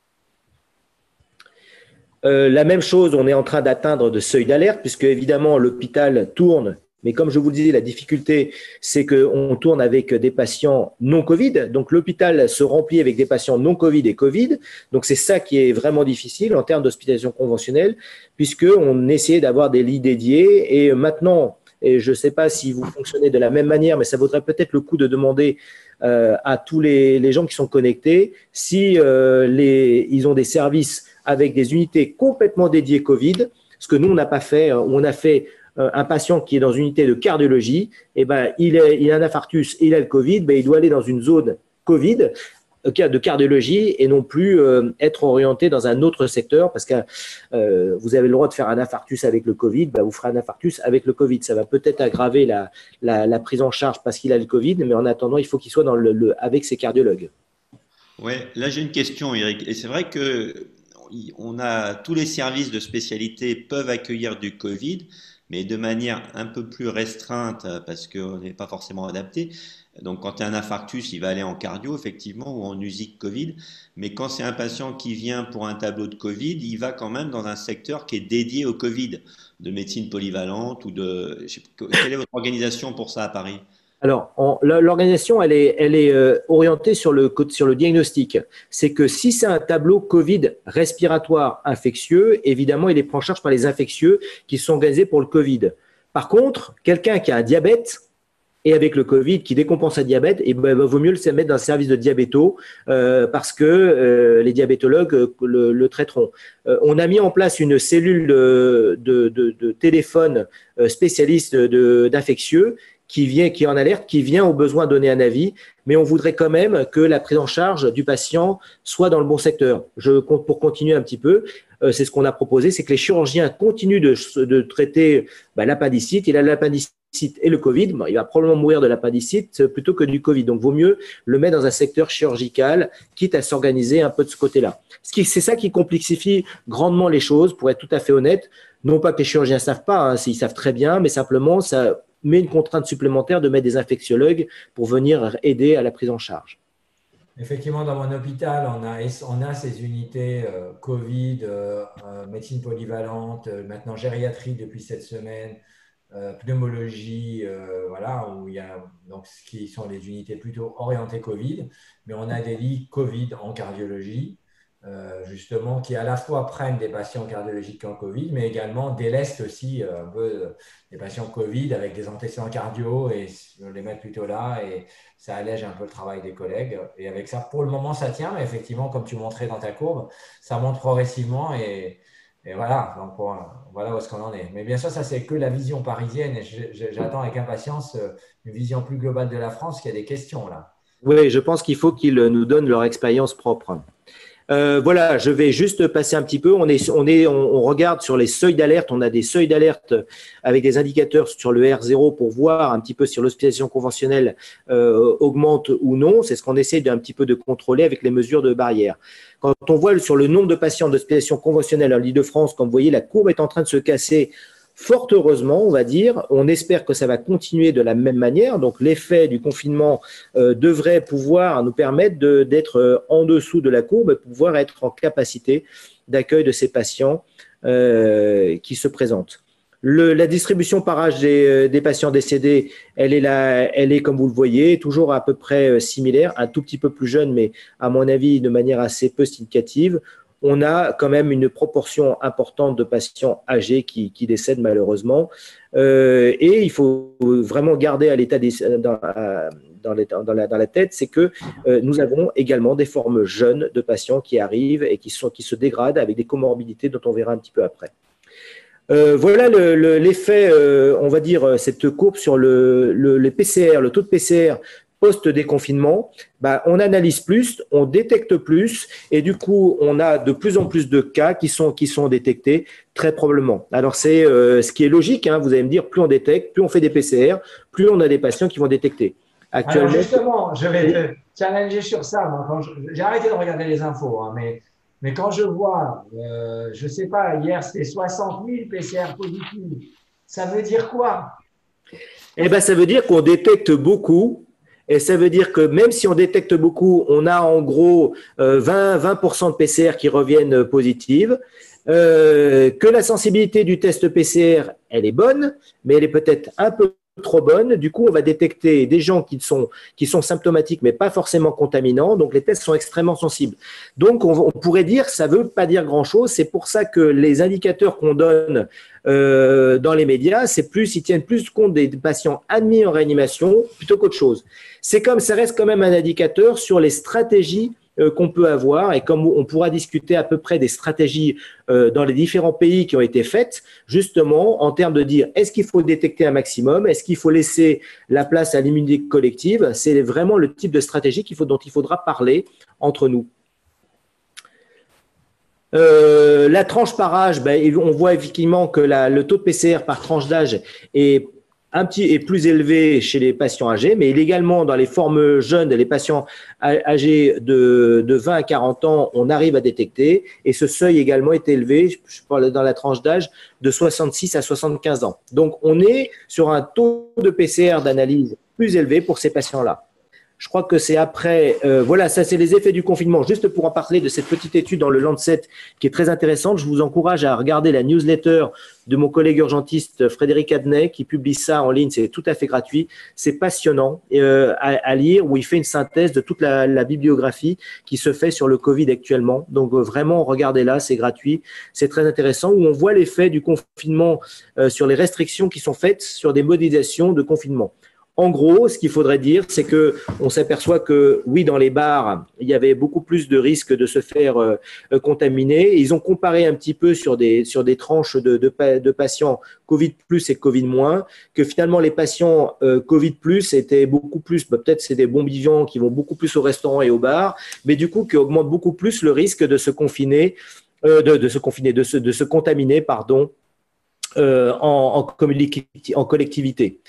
Euh, la même chose, on est en train d'atteindre de seuil d'alerte, puisque évidemment l'hôpital tourne, mais comme je vous le disais, la difficulté, c'est qu'on tourne avec des patients non Covid, donc l'hôpital se remplit avec des patients non Covid et Covid, donc c'est ça qui est vraiment difficile en termes d'hospitalisation conventionnelle, puisqu'on essayait d'avoir des lits dédiés, et maintenant, et je ne sais pas si vous fonctionnez de la même manière, mais ça vaudrait peut-être le coup de demander euh, à tous les, les gens qui sont connectés si euh, les, ils ont des services avec des unités complètement dédiées Covid, ce que nous, on n'a pas fait. On a fait euh, un patient qui est dans une unité de cardiologie, et ben, il, est, il a un infarctus, il a le Covid, ben, il doit aller dans une zone Covid de cardiologie et non plus euh, être orienté dans un autre secteur parce que euh, vous avez le droit de faire un infarctus avec le Covid, ben, vous ferez un infarctus avec le Covid. Ça va peut-être aggraver la, la, la prise en charge parce qu'il a le Covid, mais en attendant, il faut qu'il soit dans le, le, avec ses cardiologues. Oui, là j'ai une question, Eric. Et c'est vrai que on a tous les services de spécialité peuvent accueillir du Covid, mais de manière un peu plus restreinte parce qu'on n'est pas forcément adapté. Donc quand tu as un infarctus, il va aller en cardio effectivement ou en U S I C Covid, mais quand c'est un patient qui vient pour un tableau de Covid, il va quand même dans un secteur qui est dédié au Covid, de médecine polyvalente ou de… Je sais pas, quelle est votre organisation pour ça à Paris ? Alors, l'organisation, elle est, elle est euh, orientée sur le, sur le diagnostic. C'est que si c'est un tableau Covid respiratoire infectieux, évidemment, il est pris en charge par les infectieux qui sont organisés pour le Covid. Par contre, quelqu'un qui a un diabète et avec le Covid, qui décompense un diabète, et ben, vaut mieux le mettre dans le service de diabéto euh, parce que euh, les diabétologues euh, le, le traiteront. Euh, on a mis en place une cellule de, de, de, de téléphone euh, spécialiste d'infectieux qui vient, qui est en alerte, qui vient au besoin donner un avis, mais on voudrait quand même que la prise en charge du patient soit dans le bon secteur. Je compte pour continuer un petit peu, euh, c'est ce qu'on a proposé, c'est que les chirurgiens continuent de, de traiter bah, l'appendicite. Il a l'appendicite et le Covid, bon, il va probablement mourir de l'appendicite plutôt que du Covid. Donc, vaut mieux le mettre dans un secteur chirurgical, quitte à s'organiser un peu de ce côté-là. C'est ça qui complexifie grandement les choses, pour être tout à fait honnête. Non pas que les chirurgiens ne savent pas, hein, ils savent très bien, mais simplement, ça met une contrainte supplémentaire de mettre des infectiologues pour venir aider à la prise en charge. Effectivement, dans mon hôpital, on a, on a ces unités euh, Covid, euh, euh, médecine polyvalente, euh, maintenant gériatrie depuis cette semaine, euh, pneumologie, euh, voilà, où il y a donc ce qui sont les unités plutôt orientées Covid, mais on a des lits Covid en cardiologie, euh, justement, qui à la fois prennent des patients cardiologiques en Covid, mais également délestent aussi euh, un peu euh, des patients Covid avec des antécédents cardio et les mettre plutôt là, et ça allège un peu le travail des collègues. Et avec ça, pour le moment, ça tient, mais effectivement, comme tu montrais dans ta courbe, ça monte progressivement et Et voilà, donc voilà où est-ce qu'on en est. Mais bien sûr, ça, c'est que la vision parisienne. Et j'attends avec impatience une vision plus globale de la France, qu'il y a des questions là. Oui, je pense qu'il faut qu'ils nous donnent leur expérience propre. Euh, voilà, je vais juste passer un petit peu. On, est, on, est, on, on regarde sur les seuils d'alerte. On a des seuils d'alerte avec des indicateurs sur le R zéro pour voir un petit peu si l'hospitalisation conventionnelle euh, augmente ou non. C'est ce qu'on essaie d'un petit peu de contrôler avec les mesures de barrière. Quand on voit sur le nombre de patients d'hospitalisation conventionnelle en Île-de-France, comme vous voyez, la courbe est en train de se casser. Fort heureusement, on va dire, on espère que ça va continuer de la même manière. Donc, l'effet du confinement euh, devrait pouvoir nous permettre d'être euh, en dessous de la courbe et pouvoir être en capacité d'accueil de ces patients euh, qui se présentent. Le, la distribution par âge des, des patients décédés, elle est, là, elle est, comme vous le voyez, toujours à peu près similaire, un tout petit peu plus jeune, mais à mon avis, de manière assez peu significative. On a quand même une proportion importante de patients âgés qui, qui décèdent malheureusement. Euh, et il faut vraiment garder à l'état des, dans, dans, les, dans, la, dans la tête, c'est que euh, nous avons également des formes jeunes de patients qui arrivent et qui, sont, qui se dégradent avec des comorbidités dont on verra un petit peu après. Euh, voilà l'effet, le, le, euh, on va dire, cette courbe sur le, le, les P C R, le taux de P C R post-déconfinement, bah, on analyse plus, on détecte plus et du coup, on a de plus en plus de cas qui sont, qui sont détectés très probablement. Alors, c'est euh, ce qui est logique, hein, vous allez me dire, plus on détecte, plus on fait des P C R, plus on a des patients qui vont détecter. Actuellement, alors justement, je vais te challenger sur ça. J'ai arrêté de regarder les infos, hein, mais, mais quand je vois, euh, je ne sais pas, hier c'était soixante mille P C R positifs, ça veut dire quoi? Eh bien, ça veut dire qu'on détecte beaucoup. Et ça veut dire que même si on détecte beaucoup, on a en gros vingt, vingt pour cent de P C R qui reviennent positives, euh, que la sensibilité du test P C R, elle est bonne, mais elle est peut-être un peu trop bonne. Du coup, on va détecter des gens qui sont, qui sont symptomatiques, mais pas forcément contaminants. Donc, les tests sont extrêmement sensibles. Donc, on, on pourrait dire, ça ne veut pas dire grand-chose. C'est pour ça que les indicateurs qu'on donne euh, dans les médias, c'est plus, ils tiennent plus compte des patients admis en réanimation plutôt qu'autre chose. C'est comme, ça reste quand même un indicateur sur les stratégies qu'on peut avoir et comme on pourra discuter à peu près des stratégies euh, dans les différents pays qui ont été faites, justement en termes de dire est-ce qu'il faut détecter un maximum, est-ce qu'il faut laisser la place à l'immunité collective, c'est vraiment le type de stratégie qu'il faut, dont il faudra parler entre nous. Euh, la tranche par âge, ben, on voit effectivement que la, le taux de P C R par tranche d'âge est un petit est plus élevé chez les patients âgés, mais il est également dans les formes jeunes, les patients âgés de, de vingt à quarante ans, on arrive à détecter et ce seuil également est élevé, je parle dans la tranche d'âge de soixante-six à soixante-quinze ans. Donc, on est sur un taux de P C R d'analyse plus élevé pour ces patients-là. Je crois que c'est après, euh, voilà, ça c'est les effets du confinement. Juste pour en parler de cette petite étude dans le Lancet qui est très intéressante, je vous encourage à regarder la newsletter de mon collègue urgentiste Frédéric Adnet qui publie ça en ligne, c'est tout à fait gratuit. C'est passionnant euh, à, à lire où il fait une synthèse de toute la, la bibliographie qui se fait sur le Covid actuellement. Donc euh, vraiment, regardez-la, c'est gratuit, c'est très intéressant où on voit l'effet du confinement euh, sur les restrictions qui sont faites sur des modélisations de confinement. En gros, ce qu'il faudrait dire, c'est que on s'aperçoit que oui, dans les bars, il y avait beaucoup plus de risques de se faire euh, contaminer. Ils ont comparé un petit peu sur des sur des tranches de, de, de patients Covid plus et Covid moins, que finalement les patients euh, Covid plus étaient beaucoup plus, bah, peut-être c'est des bons vivants qui vont beaucoup plus au restaurant et au bar, mais du coup qui augmente beaucoup plus le risque de se confiner, euh, de, de se confiner, de se de se contaminer, pardon, euh, en, en, en collectivité.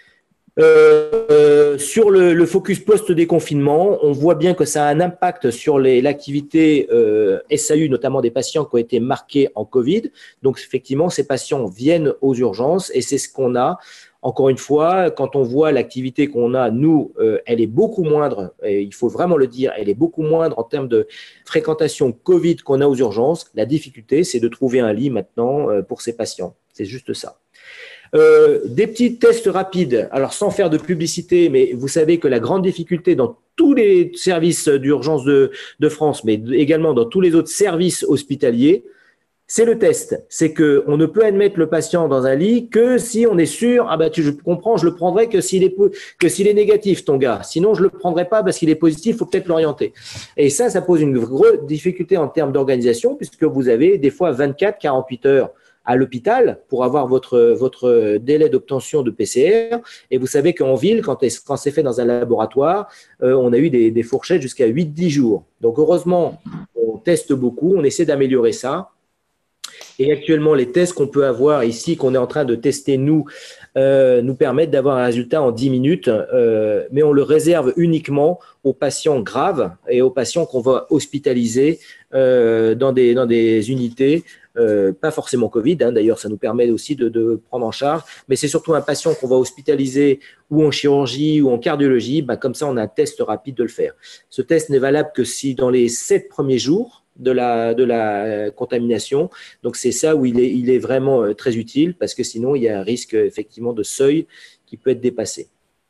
Euh, sur le, le focus post-déconfinement, on voit bien que ça a un impact sur l'activité euh, S A U, notamment des patients qui ont été marqués en Covid. Donc, effectivement, ces patients viennent aux urgences et c'est ce qu'on a. Encore une fois, quand on voit l'activité qu'on a, nous, euh, elle est beaucoup moindre, et il faut vraiment le dire, elle est beaucoup moindre en termes de fréquentation Covid qu'on a aux urgences. La difficulté, c'est de trouver un lit maintenant euh, pour ces patients. C'est juste ça. Euh, des petits tests rapides, alors sans faire de publicité, mais vous savez que la grande difficulté dans tous les services d'urgence de, de France, mais également dans tous les autres services hospitaliers, c'est le test. C'est qu'on ne peut admettre le patient dans un lit que si on est sûr, ah ben tu je comprends, je le prendrai que s'il est, que s'il est négatif, ton gars. Sinon, je le prendrai pas parce qu'il est positif, il faut peut-être l'orienter. Et ça, ça pose une grosse difficulté en termes d'organisation puisque vous avez des fois vingt-quatre à quarante-huit heures à l'hôpital pour avoir votre, votre délai d'obtention de P C R. Et vous savez qu'en ville, quand, quand c'est fait dans un laboratoire, euh, on a eu des, des fourchettes jusqu'à huit à dix jours. Donc, heureusement, on teste beaucoup, on essaie d'améliorer ça. Et actuellement, les tests qu'on peut avoir ici, qu'on est en train de tester nous, euh, nous permettent d'avoir un résultat en dix minutes, euh, mais on le réserve uniquement aux patients graves et aux patients qu'on va hospitaliser euh, dans, des, dans des unités. Euh, pas forcément Covid, hein, d'ailleurs ça nous permet aussi de, de prendre en charge, mais c'est surtout un patient qu'on va hospitaliser ou en chirurgie ou en cardiologie, bah, comme ça on a un test rapide de le faire. Ce test n'est valable que si dans les sept premiers jours de la, de la contamination, donc c'est ça où il est, il est vraiment très utile parce que sinon il y a un risque effectivement de seuil qui peut être dépassé.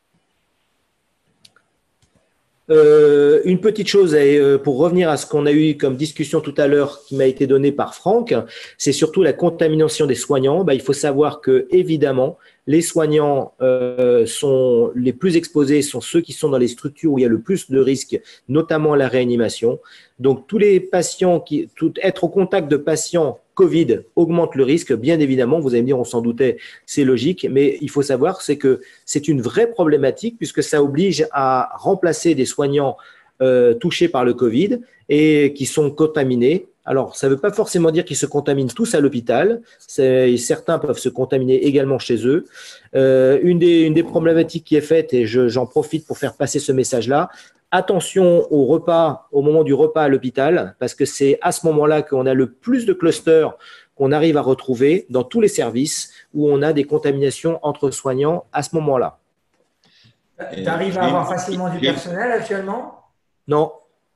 Euh, une petite chose euh, pour revenir à ce qu'on a eu comme discussion tout à l'heure qui m'a été donnée par Franck, c'est surtout la contamination des soignants. Bah, il faut savoir que évidemment les soignants euh, sont les plus exposés, sont ceux qui sont dans les structures où il y a le plus de risques, notamment la réanimation. Donc tous les patients qui, tout, être au contact de patients Covid augmente le risque, bien évidemment, vous allez me dire, on s'en doutait, c'est logique, mais il faut savoir, c'est que c'est une vraie problématique puisque ça oblige à remplacer des soignants euh, touchés par le Covid et qui sont contaminés. Alors, ça ne veut pas forcément dire qu'ils se contaminent tous à l'hôpital. Certains peuvent se contaminer également chez eux. Euh, une, des, une des problématiques qui est faite, et je, j'en profite pour faire passer ce message-là, attention au repas, au moment du repas à l'hôpital, parce que c'est à ce moment-là qu'on a le plus de clusters qu'on arrive à retrouver dans tous les services où on a des contaminations entre soignants à ce moment-là. Tu arrives à avoir facilement du personnel actuellement? Non.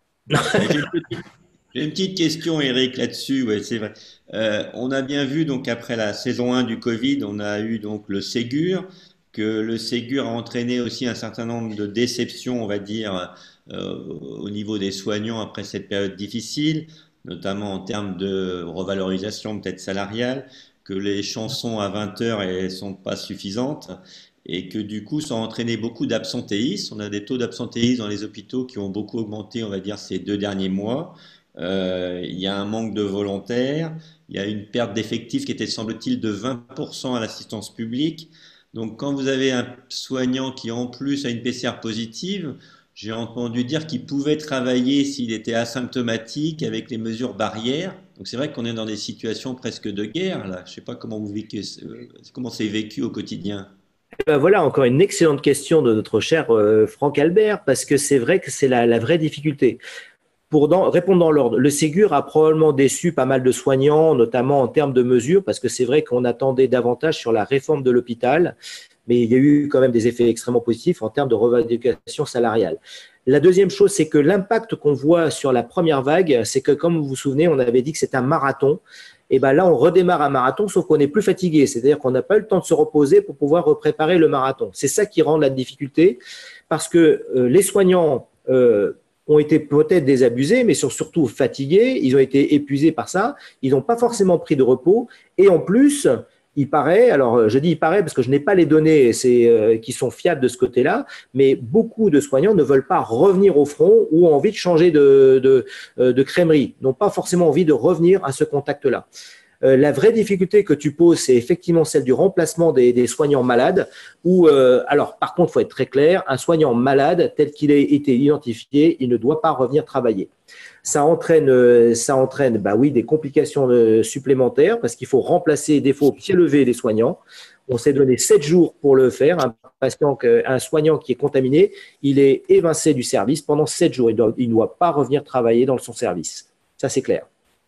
J'ai une petite question, Eric, là-dessus. Ouais, c'est vrai. Euh, on a bien vu, donc, après la saison un du Covid, on a eu donc le Ségur, que le Ségur a entraîné aussi un certain nombre de déceptions, on va dire, euh, au niveau des soignants après cette période difficile, notamment en termes de revalorisation peut-être salariale, que les chansons à vingt heures ne sont pas suffisantes et que du coup, ça a entraîné beaucoup d'absentéisme. On a des taux d'absentéisme dans les hôpitaux qui ont beaucoup augmenté, on va dire, ces deux derniers mois. Euh, il y a un manque de volontaires, il y a une perte d'effectifs qui était, semble-t-il, de vingt pour cent à l'assistance publique. Donc, quand vous avez un soignant qui, en plus, a une P C R positive, j'ai entendu dire qu'il pouvait travailler s'il était asymptomatique avec les mesures barrières. Donc, c'est vrai qu'on est dans des situations presque de guerre, là. Je ne sais pas comment vous vécu, comment c'est vécu au quotidien. Ben voilà, encore une excellente question de notre cher euh, Franck Albert, parce que c'est vrai que c'est la, la vraie difficulté. Pour dans, répondre dans l'ordre, le Ségur a probablement déçu pas mal de soignants, notamment en termes de mesures, parce que c'est vrai qu'on attendait davantage sur la réforme de l'hôpital, mais il y a eu quand même des effets extrêmement positifs en termes de revalorisation salariale. La deuxième chose, c'est que l'impact qu'on voit sur la première vague, c'est que, comme vous vous souvenez, on avait dit que c'est un marathon. Et ben là, on redémarre un marathon, sauf qu'on est plus fatigué. C'est-à-dire qu'on n'a pas eu le temps de se reposer pour pouvoir repréparer le marathon. C'est ça qui rend la difficulté, parce que euh, les soignants euh, ont été peut-être désabusés, mais sont surtout fatigués. Ils ont été épuisés par ça. Ils n'ont pas forcément pris de repos. Et en plus, il paraît, alors je dis il paraît parce que je n'ai pas les données c'est, euh, qui sont fiables de ce côté-là, mais beaucoup de soignants ne veulent pas revenir au front ou ont envie de changer de, de, de crèmerie, n'ont pas forcément envie de revenir à ce contact-là. Euh, la vraie difficulté que tu poses, c'est effectivement celle du remplacement des, des soignants malades. Où, euh, alors, par contre, il faut être très clair, un soignant malade, tel qu'il a été identifié, il ne doit pas revenir travailler. Ça entraîne, ça entraîne, bah oui, des complications euh, supplémentaires parce qu'il faut remplacer des fois au pied levé des soignants. On s'est donné sept jours pour le faire. Un patient, un soignant qui est contaminé, il est évincé du service pendant sept jours. Il doit, il ne doit pas revenir travailler dans son service. Ça, c'est clair.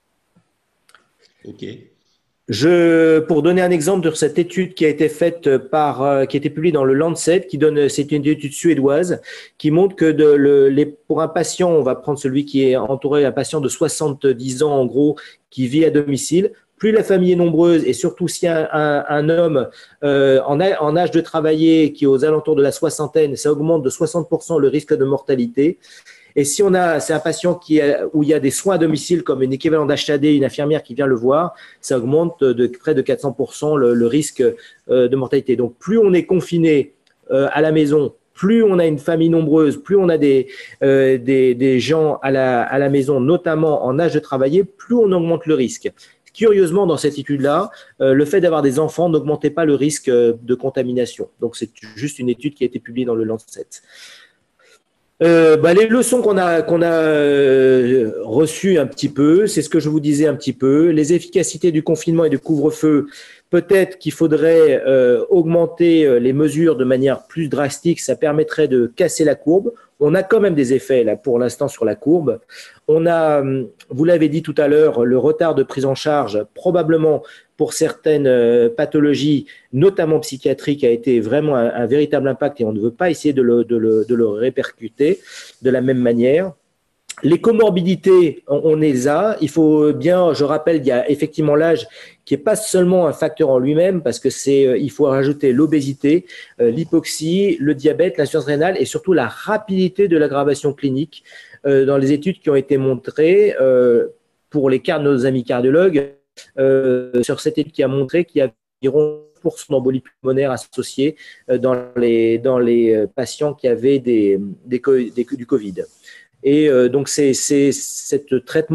Ok. Je, pour donner un exemple de cette étude qui a été faite par, qui a été publiée dans le Lancet, qui donne, c'est une étude suédoise qui montre que de, le, les, pour un patient, on va prendre celui qui est entouré, un patient de soixante-dix ans en gros, qui vit à domicile. Plus la famille est nombreuse et surtout si un, un, un homme euh, en, a, en âge de travailler qui est aux alentours de la soixantaine, ça augmente de soixante pour cent le risque de mortalité. Et si on a, c'est un patient qui a, où il y a des soins à domicile comme une équivalent d'H A D, une infirmière qui vient le voir, ça augmente de près de quatre cents pour cent le, le risque euh, de mortalité. Donc, plus on est confiné euh, à la maison, plus on a une famille nombreuse, plus on a des, euh, des, des gens à la, à la maison, notamment en âge de travailler, plus on augmente le risque. Curieusement, dans cette étude-là, euh, le fait d'avoir des enfants n'augmentait pas le risque de contamination. Donc, c'est juste une étude qui a été publiée dans le Lancet. Euh, bah, les leçons qu'on a, qu'on a euh, reçues un petit peu, c'est ce que je vous disais un petit peu. Les efficacités du confinement et du couvre-feu, peut-être qu'il faudrait euh, augmenter les mesures de manière plus drastique, ça permettrait de casser la courbe. On a quand même des effets là pour l'instant sur la courbe. On a, vous l'avez dit tout à l'heure, le retard de prise en charge, probablement pour certaines euh, pathologies, notamment psychiatriques, a été vraiment un, un véritable impact et on ne veut pas essayer de le, de, le, de le répercuter de la même manière. Les comorbidités, on, on les a. Il faut bien, je rappelle, il y a effectivement l'âge qui n'est pas seulement un facteur en lui-même, parce que c'est, il faut rajouter l'obésité, euh, l'hypoxie, le diabète, l'insuffisance rénale et surtout la rapidité de l'aggravation clinique. Euh, dans les études qui ont été montrées euh, pour les cas de nos amis cardiologues, euh, sur cette étude qui a montré qu'il y a environ pour cent d'embolie pulmonaire associée euh, dans les, dans les patients qui avaient des, des, des, du Covid. Et euh, donc, c'est, c'est, ce traitement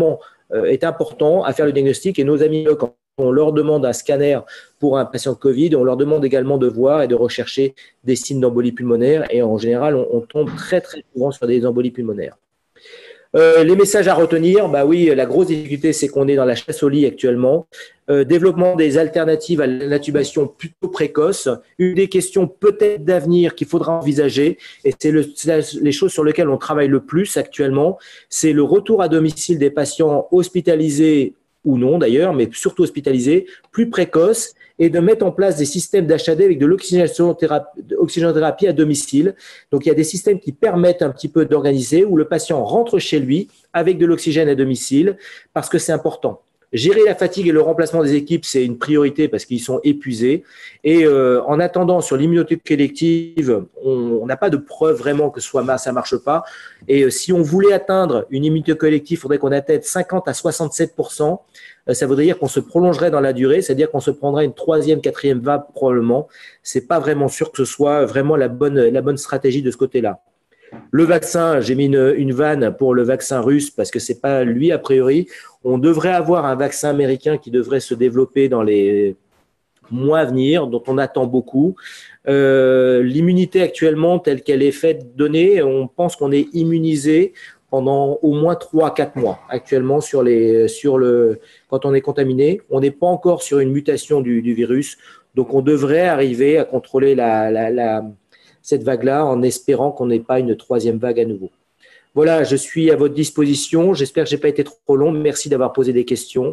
euh, est important à faire le diagnostic. Et nos amis, quand on leur demande un scanner pour un patient Covid, on leur demande également de voir et de rechercher des signes d'embolie pulmonaire. Et en général, on, on tombe très, très souvent sur des embolies pulmonaires. Euh, les messages à retenir, bah oui, la grosse difficulté, c'est qu'on est dans la chasse au lit actuellement. Euh, développement des alternatives à l'intubation plutôt précoce. Une des questions peut-être d'avenir qu'il faudra envisager, et c'est le, les choses sur lesquelles on travaille le plus actuellement, c'est le retour à domicile des patients hospitalisés ou non d'ailleurs, mais surtout hospitalisés, plus précoces, et de mettre en place des systèmes d'H A D avec de l'oxygénothérapie à domicile. Donc, il y a des systèmes qui permettent un petit peu d'organiser où le patient rentre chez lui avec de l'oxygène à domicile parce que c'est important. Gérer la fatigue et le remplacement des équipes, c'est une priorité parce qu'ils sont épuisés. Et euh, en attendant, sur l'immunité collective, on n'a pas de preuve vraiment que ce soit, ça ne marche pas. Et euh, si on voulait atteindre une immunité collective, il faudrait qu'on atteigne cinquante à soixante-sept pour cent. Euh, ça voudrait dire qu'on se prolongerait dans la durée, c'est-à-dire qu'on se prendrait une troisième, quatrième vague probablement. Ce n'est pas vraiment sûr que ce soit vraiment la bonne, la bonne stratégie de ce côté-là. Le vaccin, j'ai mis une, une vanne pour le vaccin russe parce que ce n'est pas lui a priori. On devrait avoir un vaccin américain qui devrait se développer dans les mois à venir, dont on attend beaucoup. Euh, l'immunité actuellement, telle qu'elle est faite, donnée, on pense qu'on est immunisé pendant au moins trois à quatre mois actuellement sur les, sur le, quand on est contaminé. On n'est pas encore sur une mutation du, du virus, donc on devrait arriver à contrôler la, la, la cette vague-là en espérant qu'on n'ait pas une troisième vague à nouveau. Voilà, je suis à votre disposition. J'espère que je n'ai pas été trop long. Merci d'avoir posé des questions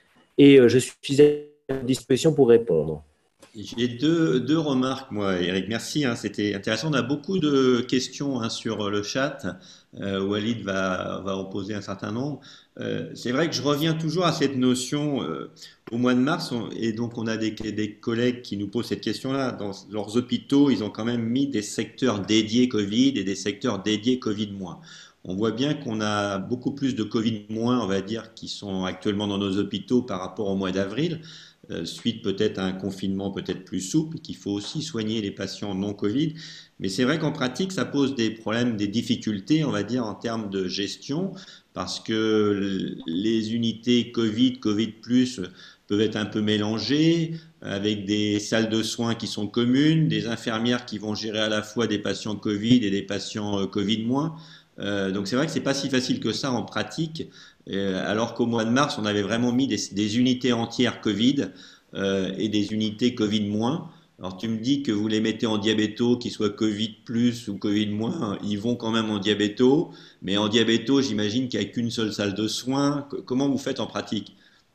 et je suis à votre disposition pour répondre. J'ai deux, deux remarques, moi, Eric. Merci, hein, c'était intéressant. On a beaucoup de questions hein, sur le chat. Euh, Walid va, va en poser un certain nombre. Euh, c'est vrai que je reviens toujours à cette notion. Euh, au mois de mars, on, et donc on a des, des collègues qui nous posent cette question-là. Dans leurs hôpitaux, ils ont quand même mis des secteurs dédiés Covid et des secteurs dédiés Covid moins. On voit bien qu'on a beaucoup plus de Covid moins, on va dire, qui sont actuellement dans nos hôpitaux par rapport au mois d'avril. Euh, suite peut-être à un confinement peut-être plus souple, qu'il faut aussi soigner les patients non Covid. Mais c'est vrai qu'en pratique, ça pose des problèmes, des difficultés, on va dire, en termes de gestion, parce que les unités Covid, Covid plus, peuvent être un peu mélangées, avec des salles de soins qui sont communes, des infirmières qui vont gérer à la fois des patients Covid et des patients Covid moins. Euh, donc c'est vrai que c'est pas si facile que ça en pratique. Euh, alors qu'au mois de mars, on avait vraiment mis des, des unités entières Covid euh, et des unités Covid moins. Alors tu me dis que vous les mettez en diabéto, qu'ils soient Covid plus ou Covid moins, ils vont quand même en diabéto, mais en diabéto, j'imagine qu'il n'y a qu'une seule salle de soins. Comment vous faites en pratique ?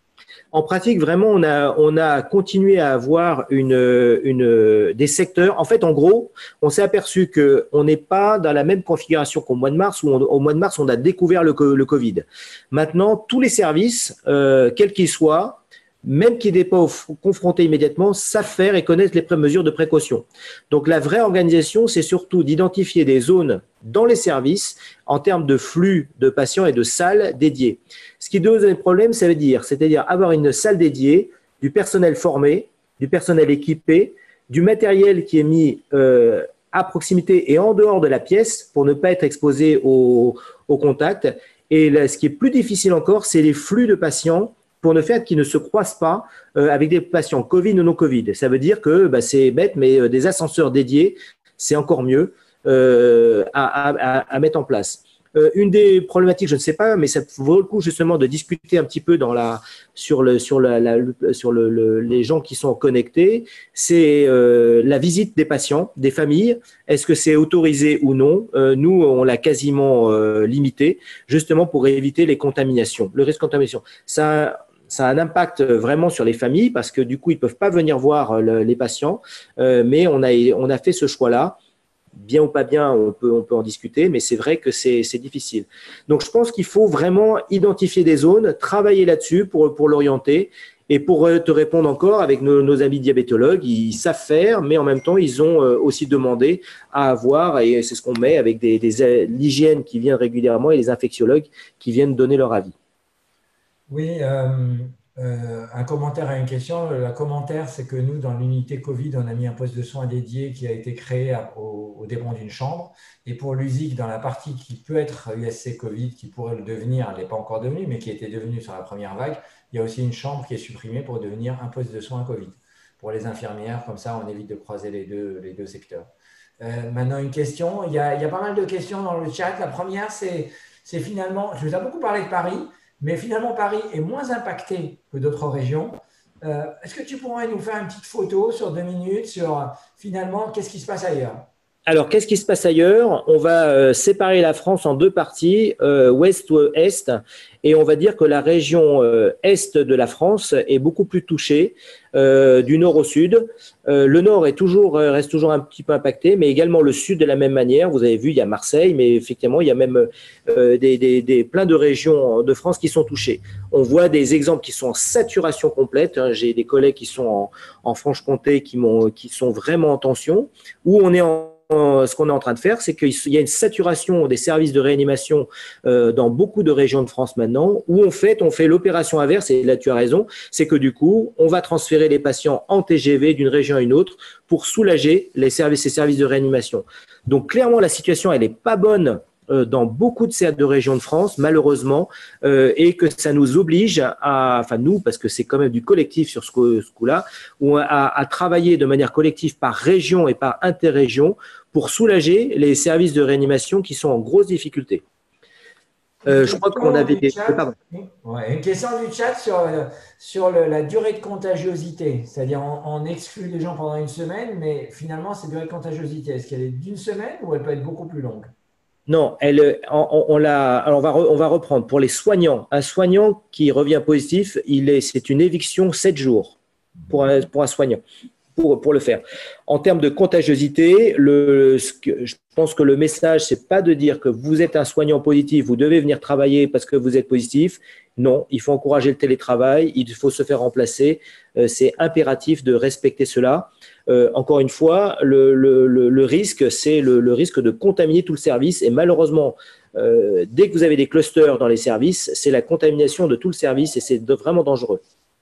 En pratique, vraiment, on a, on a continué à avoir une, une, des secteurs. En fait, en gros, on s'est aperçu qu'on n'est pas dans la même configuration qu'au mois de mars, où on, au mois de mars, on a découvert le, le Covid. Maintenant, tous les services, euh, quels qu'ils soient, même qui n'étaient pas confrontés immédiatement, savent faire et connaissent les mesures de précaution. Donc, la vraie organisation, c'est surtout d'identifier des zones dans les services en termes de flux de patients et de salles dédiées. Ce qui pose un problème, ça veut dire, c'est-à-dire avoir une salle dédiée, du personnel formé, du personnel équipé, du matériel qui est mis euh, à proximité et en dehors de la pièce pour ne pas être exposé au, au contact. Et là, ce qui est plus difficile encore, c'est les flux de patients pour ne faire qu'ils ne se croisent pas euh, avec des patients Covid ou non Covid. Ça veut dire que bah, c'est bête, mais euh, des ascenseurs dédiés, c'est encore mieux euh, à, à, à mettre en place. Euh, une des problématiques, je ne sais pas, mais ça vaut le coup justement de discuter un petit peu dans la, sur, le, sur, la, la, sur le, le, les gens qui sont connectés, c'est euh, la visite des patients, des familles. Est-ce que c'est autorisé ou non ? euh, Nous, on l'a quasiment euh, limité, justement pour éviter les contaminations, le risque de contamination. Ça Ça a un impact vraiment sur les familles parce que du coup, ils ne peuvent pas venir voir le, les patients. Euh, mais on a, on a fait ce choix-là. Bien ou pas bien, on peut, on peut en discuter, mais c'est vrai que c'est difficile. Donc, je pense qu'il faut vraiment identifier des zones, travailler là-dessus pour, pour l'orienter. Et pour te répondre encore, avec nos, nos amis diabétologues, ils savent faire, mais en même temps, ils ont aussi demandé à avoir, et c'est ce qu'on met avec des, des, l'hygiène qui vient régulièrement et les infectiologues qui viennent donner leur avis. Oui, euh, euh, un commentaire à une question. Le commentaire, c'est que nous, dans l'unité Covid, on a mis un poste de soins dédié qui a été créé à, au, au dépend d'une chambre. Et pour l'U S I C, dans la partie qui peut être U S C Covid, qui pourrait le devenir, elle n'est pas encore devenue, mais qui était devenue sur la première vague, il y a aussi une chambre qui est supprimée pour devenir un poste de soins Covid. Pour les infirmières, comme ça, on évite de croiser les deux, les deux secteurs. Euh, maintenant, une question. Il y, a, il y a pas mal de questions dans le chat. La première, c'est, c'est finalement, je vous ai beaucoup parlé de Paris, mais finalement, Paris est moins impacté que d'autres régions. Euh, est-ce que tu pourrais nous faire une petite photo sur deux minutes sur finalement qu'est-ce qui se passe ailleurs? Alors, qu'est-ce qui se passe ailleurs? On va euh, séparer la France en deux parties, euh, ouest-est, et on va dire que la région euh, est de la France est beaucoup plus touchée, euh, du nord au sud. Euh, le nord est toujours, reste toujours un petit peu impacté, mais également le sud de la même manière. Vous avez vu, il y a Marseille, mais effectivement, il y a même euh, des, des, des, plein de régions de France qui sont touchées. On voit des exemples qui sont en saturation complète. J'ai des collègues qui sont en, en Franche-Comté qui, m'ont, qui sont vraiment en tension, où on est en ce qu'on est en train de faire, c'est qu'il y a une saturation des services de réanimation euh, dans beaucoup de régions de France maintenant, où en fait, on fait l'opération inverse, et là tu as raison, c'est que du coup, on va transférer les patients en T G V d'une région à une autre pour soulager les services, ces services de réanimation. Donc clairement, la situation, elle n'est pas bonne euh, dans beaucoup de, de régions de France, malheureusement, euh, et que ça nous oblige à, enfin nous, parce que c'est quand même du collectif sur ce, ce coup-là, ou à, à travailler de manière collective par région et par interrégion pour soulager les services de réanimation qui sont en grosse difficulté. Euh, je crois qu'on avait des… Pardon. Ouais, une question du chat sur, sur le, la durée de contagiosité. C'est-à-dire, on, on exclut les gens pendant une semaine, mais finalement, cette durée de contagiosité, est-ce qu'elle est d'une semaine ou elle peut être beaucoup plus longue? Non, elle, on, on, l'a, alors on, va re, on va reprendre. Pour les soignants, un soignant qui revient positif, il est, c'est une éviction sept jours pour un, pour un soignant. Pour, pour le faire. En termes de contagiosité, le, ce que, je pense que le message, c'est pas de dire que vous êtes un soignant positif, vous devez venir travailler parce que vous êtes positif. Non, il faut encourager le télétravail, il faut se faire remplacer. Euh, c'est impératif de respecter cela. Euh, encore une fois, le, le, le, le risque, c'est le, le risque de contaminer tout le service. Et malheureusement, euh, dès que vous avez des clusters dans les services, c'est la contamination de tout le service et c'est de, vraiment dangereux.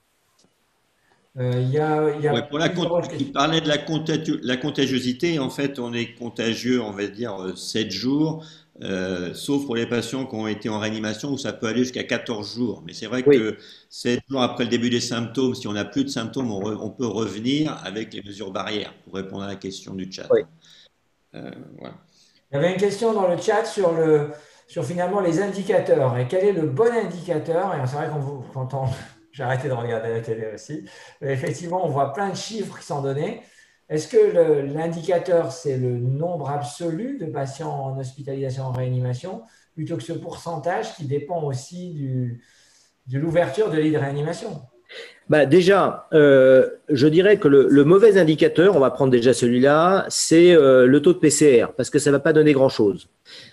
Euh, y a, y a ouais, pour la qui parlait de la, contagio la contagiosité, en fait, on est contagieux, on va dire, sept jours, euh, sauf pour les patients qui ont été en réanimation où ça peut aller jusqu'à quatorze jours. Mais c'est vrai oui. que sept jours après le début des symptômes, si on n'a plus de symptômes, on, re, on peut revenir avec les mesures barrières pour répondre à la question du chat. Oui. Euh, voilà. Il y avait une question dans le chat sur, le, sur finalement les indicateurs et quel est le bon indicateur. Et c'est vrai qu'on vous entend. J'ai arrêté de regarder la télé aussi. Mais effectivement, on voit plein de chiffres qui sont donnés. Est-ce que l'indicateur, c'est le nombre absolu de patients en hospitalisation, en réanimation, plutôt que ce pourcentage qui dépend aussi du, de l'ouverture de lits de réanimation? Bah déjà, euh, je dirais que le, le mauvais indicateur, on va prendre déjà celui-là, c'est euh, le taux de P C R, parce que ça ne va pas donner grand-chose.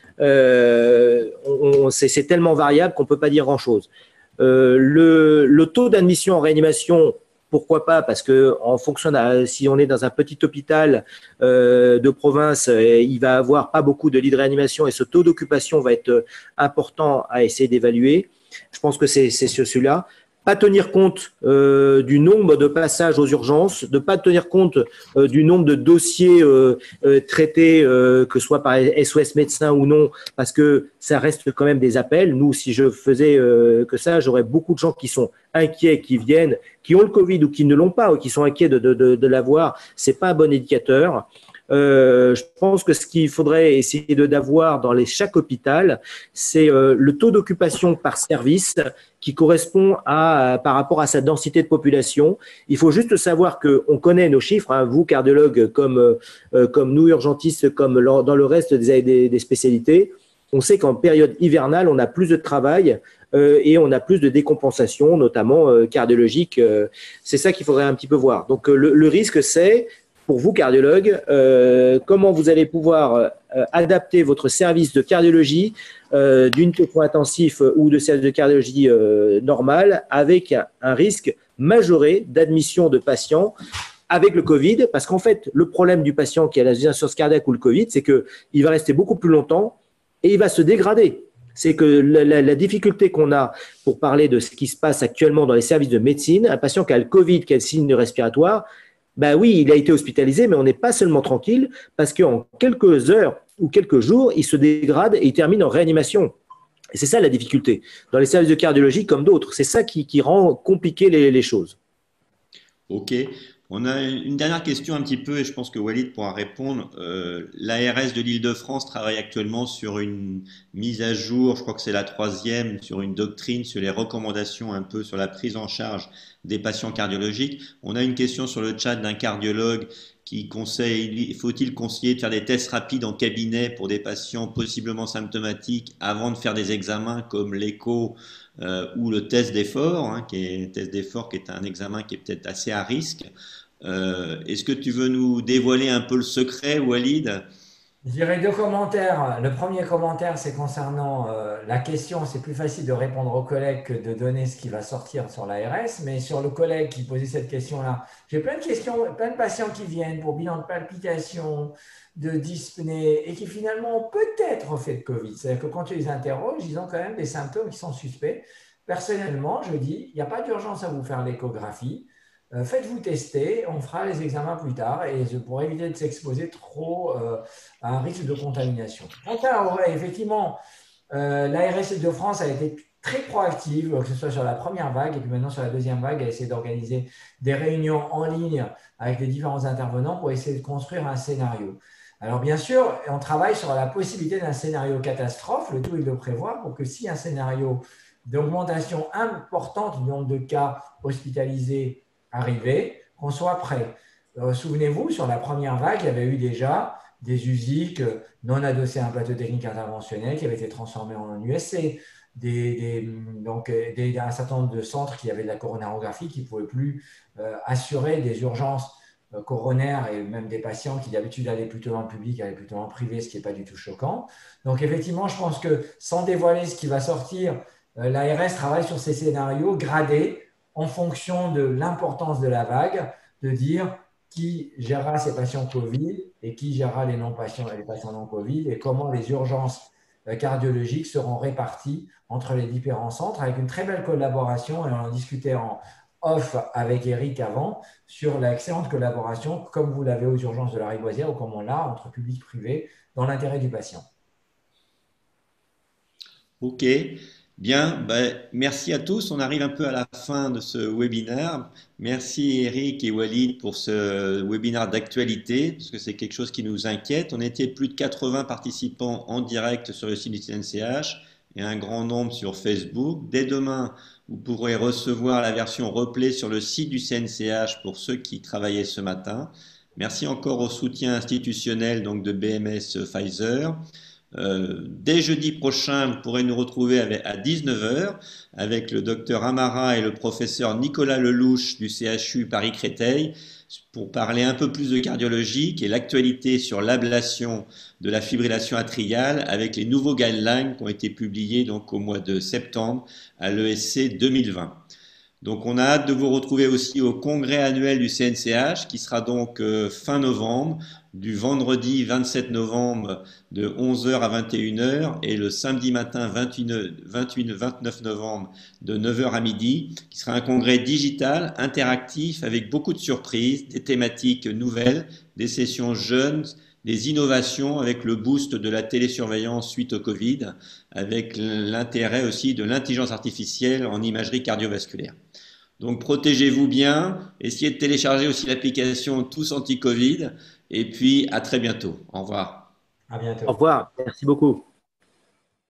Euh, c'est tellement variable qu'on ne peut pas dire grand-chose. Euh, le, le taux d'admission en réanimation, pourquoi pas? Parce que en fonction de, si on est dans un petit hôpital euh, de province, il va avoir pas beaucoup de lits de réanimation et ce taux d'occupation va être important à essayer d'évaluer. Je pense que c'est sur celui-là. Pas tenir compte euh, du nombre de passages aux urgences, de pas tenir compte euh, du nombre de dossiers euh, euh, traités, euh, que ce soit par S O S médecins ou non, parce que ça reste quand même des appels. Nous, si je faisais euh, que ça, j'aurais beaucoup de gens qui sont inquiets, qui viennent, qui ont le Covid ou qui ne l'ont pas, ou qui sont inquiets de, de, de, de l'avoir. C'est pas un bon indicateur. Euh, je pense que ce qu'il faudrait essayer d'avoir dans les, chaque hôpital, c'est euh, le taux d'occupation par service qui correspond à, par rapport à sa densité de population. Il faut juste savoir qu'on connaît nos chiffres, hein, vous cardiologues comme, euh, comme nous urgentistes, comme dans le reste des, des, des spécialités. On sait qu'en période hivernale, on a plus de travail euh, et on a plus de décompensation, notamment euh, cardiologique. Euh, c'est ça qu'il faudrait un petit peu voir. Donc euh, le, le risque, c'est pour vous, cardiologues, euh, comment vous allez pouvoir euh, adapter votre service de cardiologie euh, d'unité de soins intensifs ou de service de cardiologie euh, normale avec un, un risque majoré d'admission de patients avec le Covid, parce qu'en fait, le problème du patient qui a l'insuffisance cardiaque ou le Covid, c'est qu'il va rester beaucoup plus longtemps et il va se dégrader. C'est que la, la, la difficulté qu'on a pour parler de ce qui se passe actuellement dans les services de médecine, un patient qui a le Covid, qui a le signe respiratoire, ben oui, il a été hospitalisé, mais on n'est pas seulement tranquille parce qu'en quelques heures ou quelques jours, il se dégrade et il termine en réanimation. Et c'est ça la difficulté, dans les services de cardiologie comme d'autres. C'est ça qui, qui rend compliqué les, les choses. Ok. On a une dernière question un petit peu, et je pense que Walid pourra répondre. Euh, L'A R S de l'Île-de-France travaille actuellement sur une mise à jour, je crois que c'est la troisième, sur une doctrine, sur les recommandations un peu sur la prise en charge des patients cardiologiques. On a une question sur le chat d'un cardiologue qui conseille, faut-il conseiller de faire des tests rapides en cabinet pour des patients possiblement symptomatiques avant de faire des examens comme l'écho euh, ou le test d'effort, hein, qui est test d'effort qui est un examen qui est peut-être assez à risque. Euh, Est-ce que tu veux nous dévoiler un peu le secret, Walid? Je dirais deux commentaires. Le premier commentaire, c'est concernant euh, la question. C'est plus facile de répondre au collègue que de donner ce qui va sortir sur l'A R S. Mais sur le collègue qui posait cette question-là, j'ai plein de questions, plein de patients qui viennent pour bilan de palpitation, de dyspnée et qui finalement ont peut-être fait de Covid. C'est-à-dire que quand tu les interroges, ils ont quand même des symptômes qui sont suspects. Personnellement, je dis, il n'y a pas d'urgence à vous faire l'échographie. Euh, Faites-vous tester, on fera les examens plus tard et pour éviter de s'exposer trop euh, à un risque de contamination. Quant à ouais, effectivement, euh, l'A R S de France a été très proactive, que ce soit sur la première vague et puis maintenant sur la deuxième vague, elle a essayé d'organiser des réunions en ligne avec les différents intervenants pour essayer de construire un scénario. Alors bien sûr, on travaille sur la possibilité d'un scénario catastrophe, le tout est de le prévoir pour que si un scénario d'augmentation importante du nombre de cas hospitalisés arriver, qu'on soit prêt. Euh, Souvenez-vous, sur la première vague, il y avait eu déjà des U S I C non adossés à un plateau technique interventionnel qui avaient été transformés en U S C, des, des, donc des, un certain nombre de centres qui avaient de la coronarographie qui ne pouvaient plus euh, assurer des urgences euh, coronaires et même des patients qui d'habitude allaient plutôt dans le public, allaient plutôt en privé, ce qui n'est pas du tout choquant. Donc effectivement, je pense que sans dévoiler ce qui va sortir, euh, l'A R S travaille sur ces scénarios gradés en fonction de l'importance de la vague, de dire qui gérera ces patients Covid et qui gérera les non-patients et les patients non-Covid et comment les urgences cardiologiques seront réparties entre les différents centres avec une très belle collaboration. Et on en discutait en off avec Eric avant sur l'excellente collaboration, comme vous l'avez aux urgences de la Rivoisière ou comme on l'a entre public et privé, dans l'intérêt du patient. Ok. Bien, ben, merci à tous. On arrive un peu à la fin de ce webinaire. Merci Eric et Walid pour ce webinaire d'actualité, parce que c'est quelque chose qui nous inquiète. On était plus de quatre-vingts participants en direct sur le site du C N C H et un grand nombre sur Facebook. Dès demain, vous pourrez recevoir la version replay sur le site du C N C H pour ceux qui travaillaient ce matin. Merci encore au soutien institutionnel donc de B M S Pfizer. Euh, dès jeudi prochain, vous pourrez nous retrouver avec, à dix-neuf heures avec le docteur Amara et le professeur Nicolas Lelouch du C H U Paris-Créteil pour parler un peu plus de cardiologie et l'actualité sur l'ablation de la fibrillation atriale avec les nouveaux guidelines qui ont été publiés donc au mois de septembre à l'E S C deux mille vingt. Donc on a hâte de vous retrouver aussi au congrès annuel du C N C H qui sera donc euh, fin novembre, du vendredi vingt-sept novembre de onze heures à vingt et une heures et le samedi matin vingt-neuf novembre de neuf heures à midi, qui sera un congrès digital, interactif, avec beaucoup de surprises, des thématiques nouvelles, des sessions jeunes, des innovations avec le boost de la télésurveillance suite au Covid, avec l'intérêt aussi de l'intelligence artificielle en imagerie cardiovasculaire. Donc protégez-vous bien, essayez de télécharger aussi l'application Tous Anti-Covid et puis à très bientôt. Au revoir. À bientôt. Au revoir, merci beaucoup.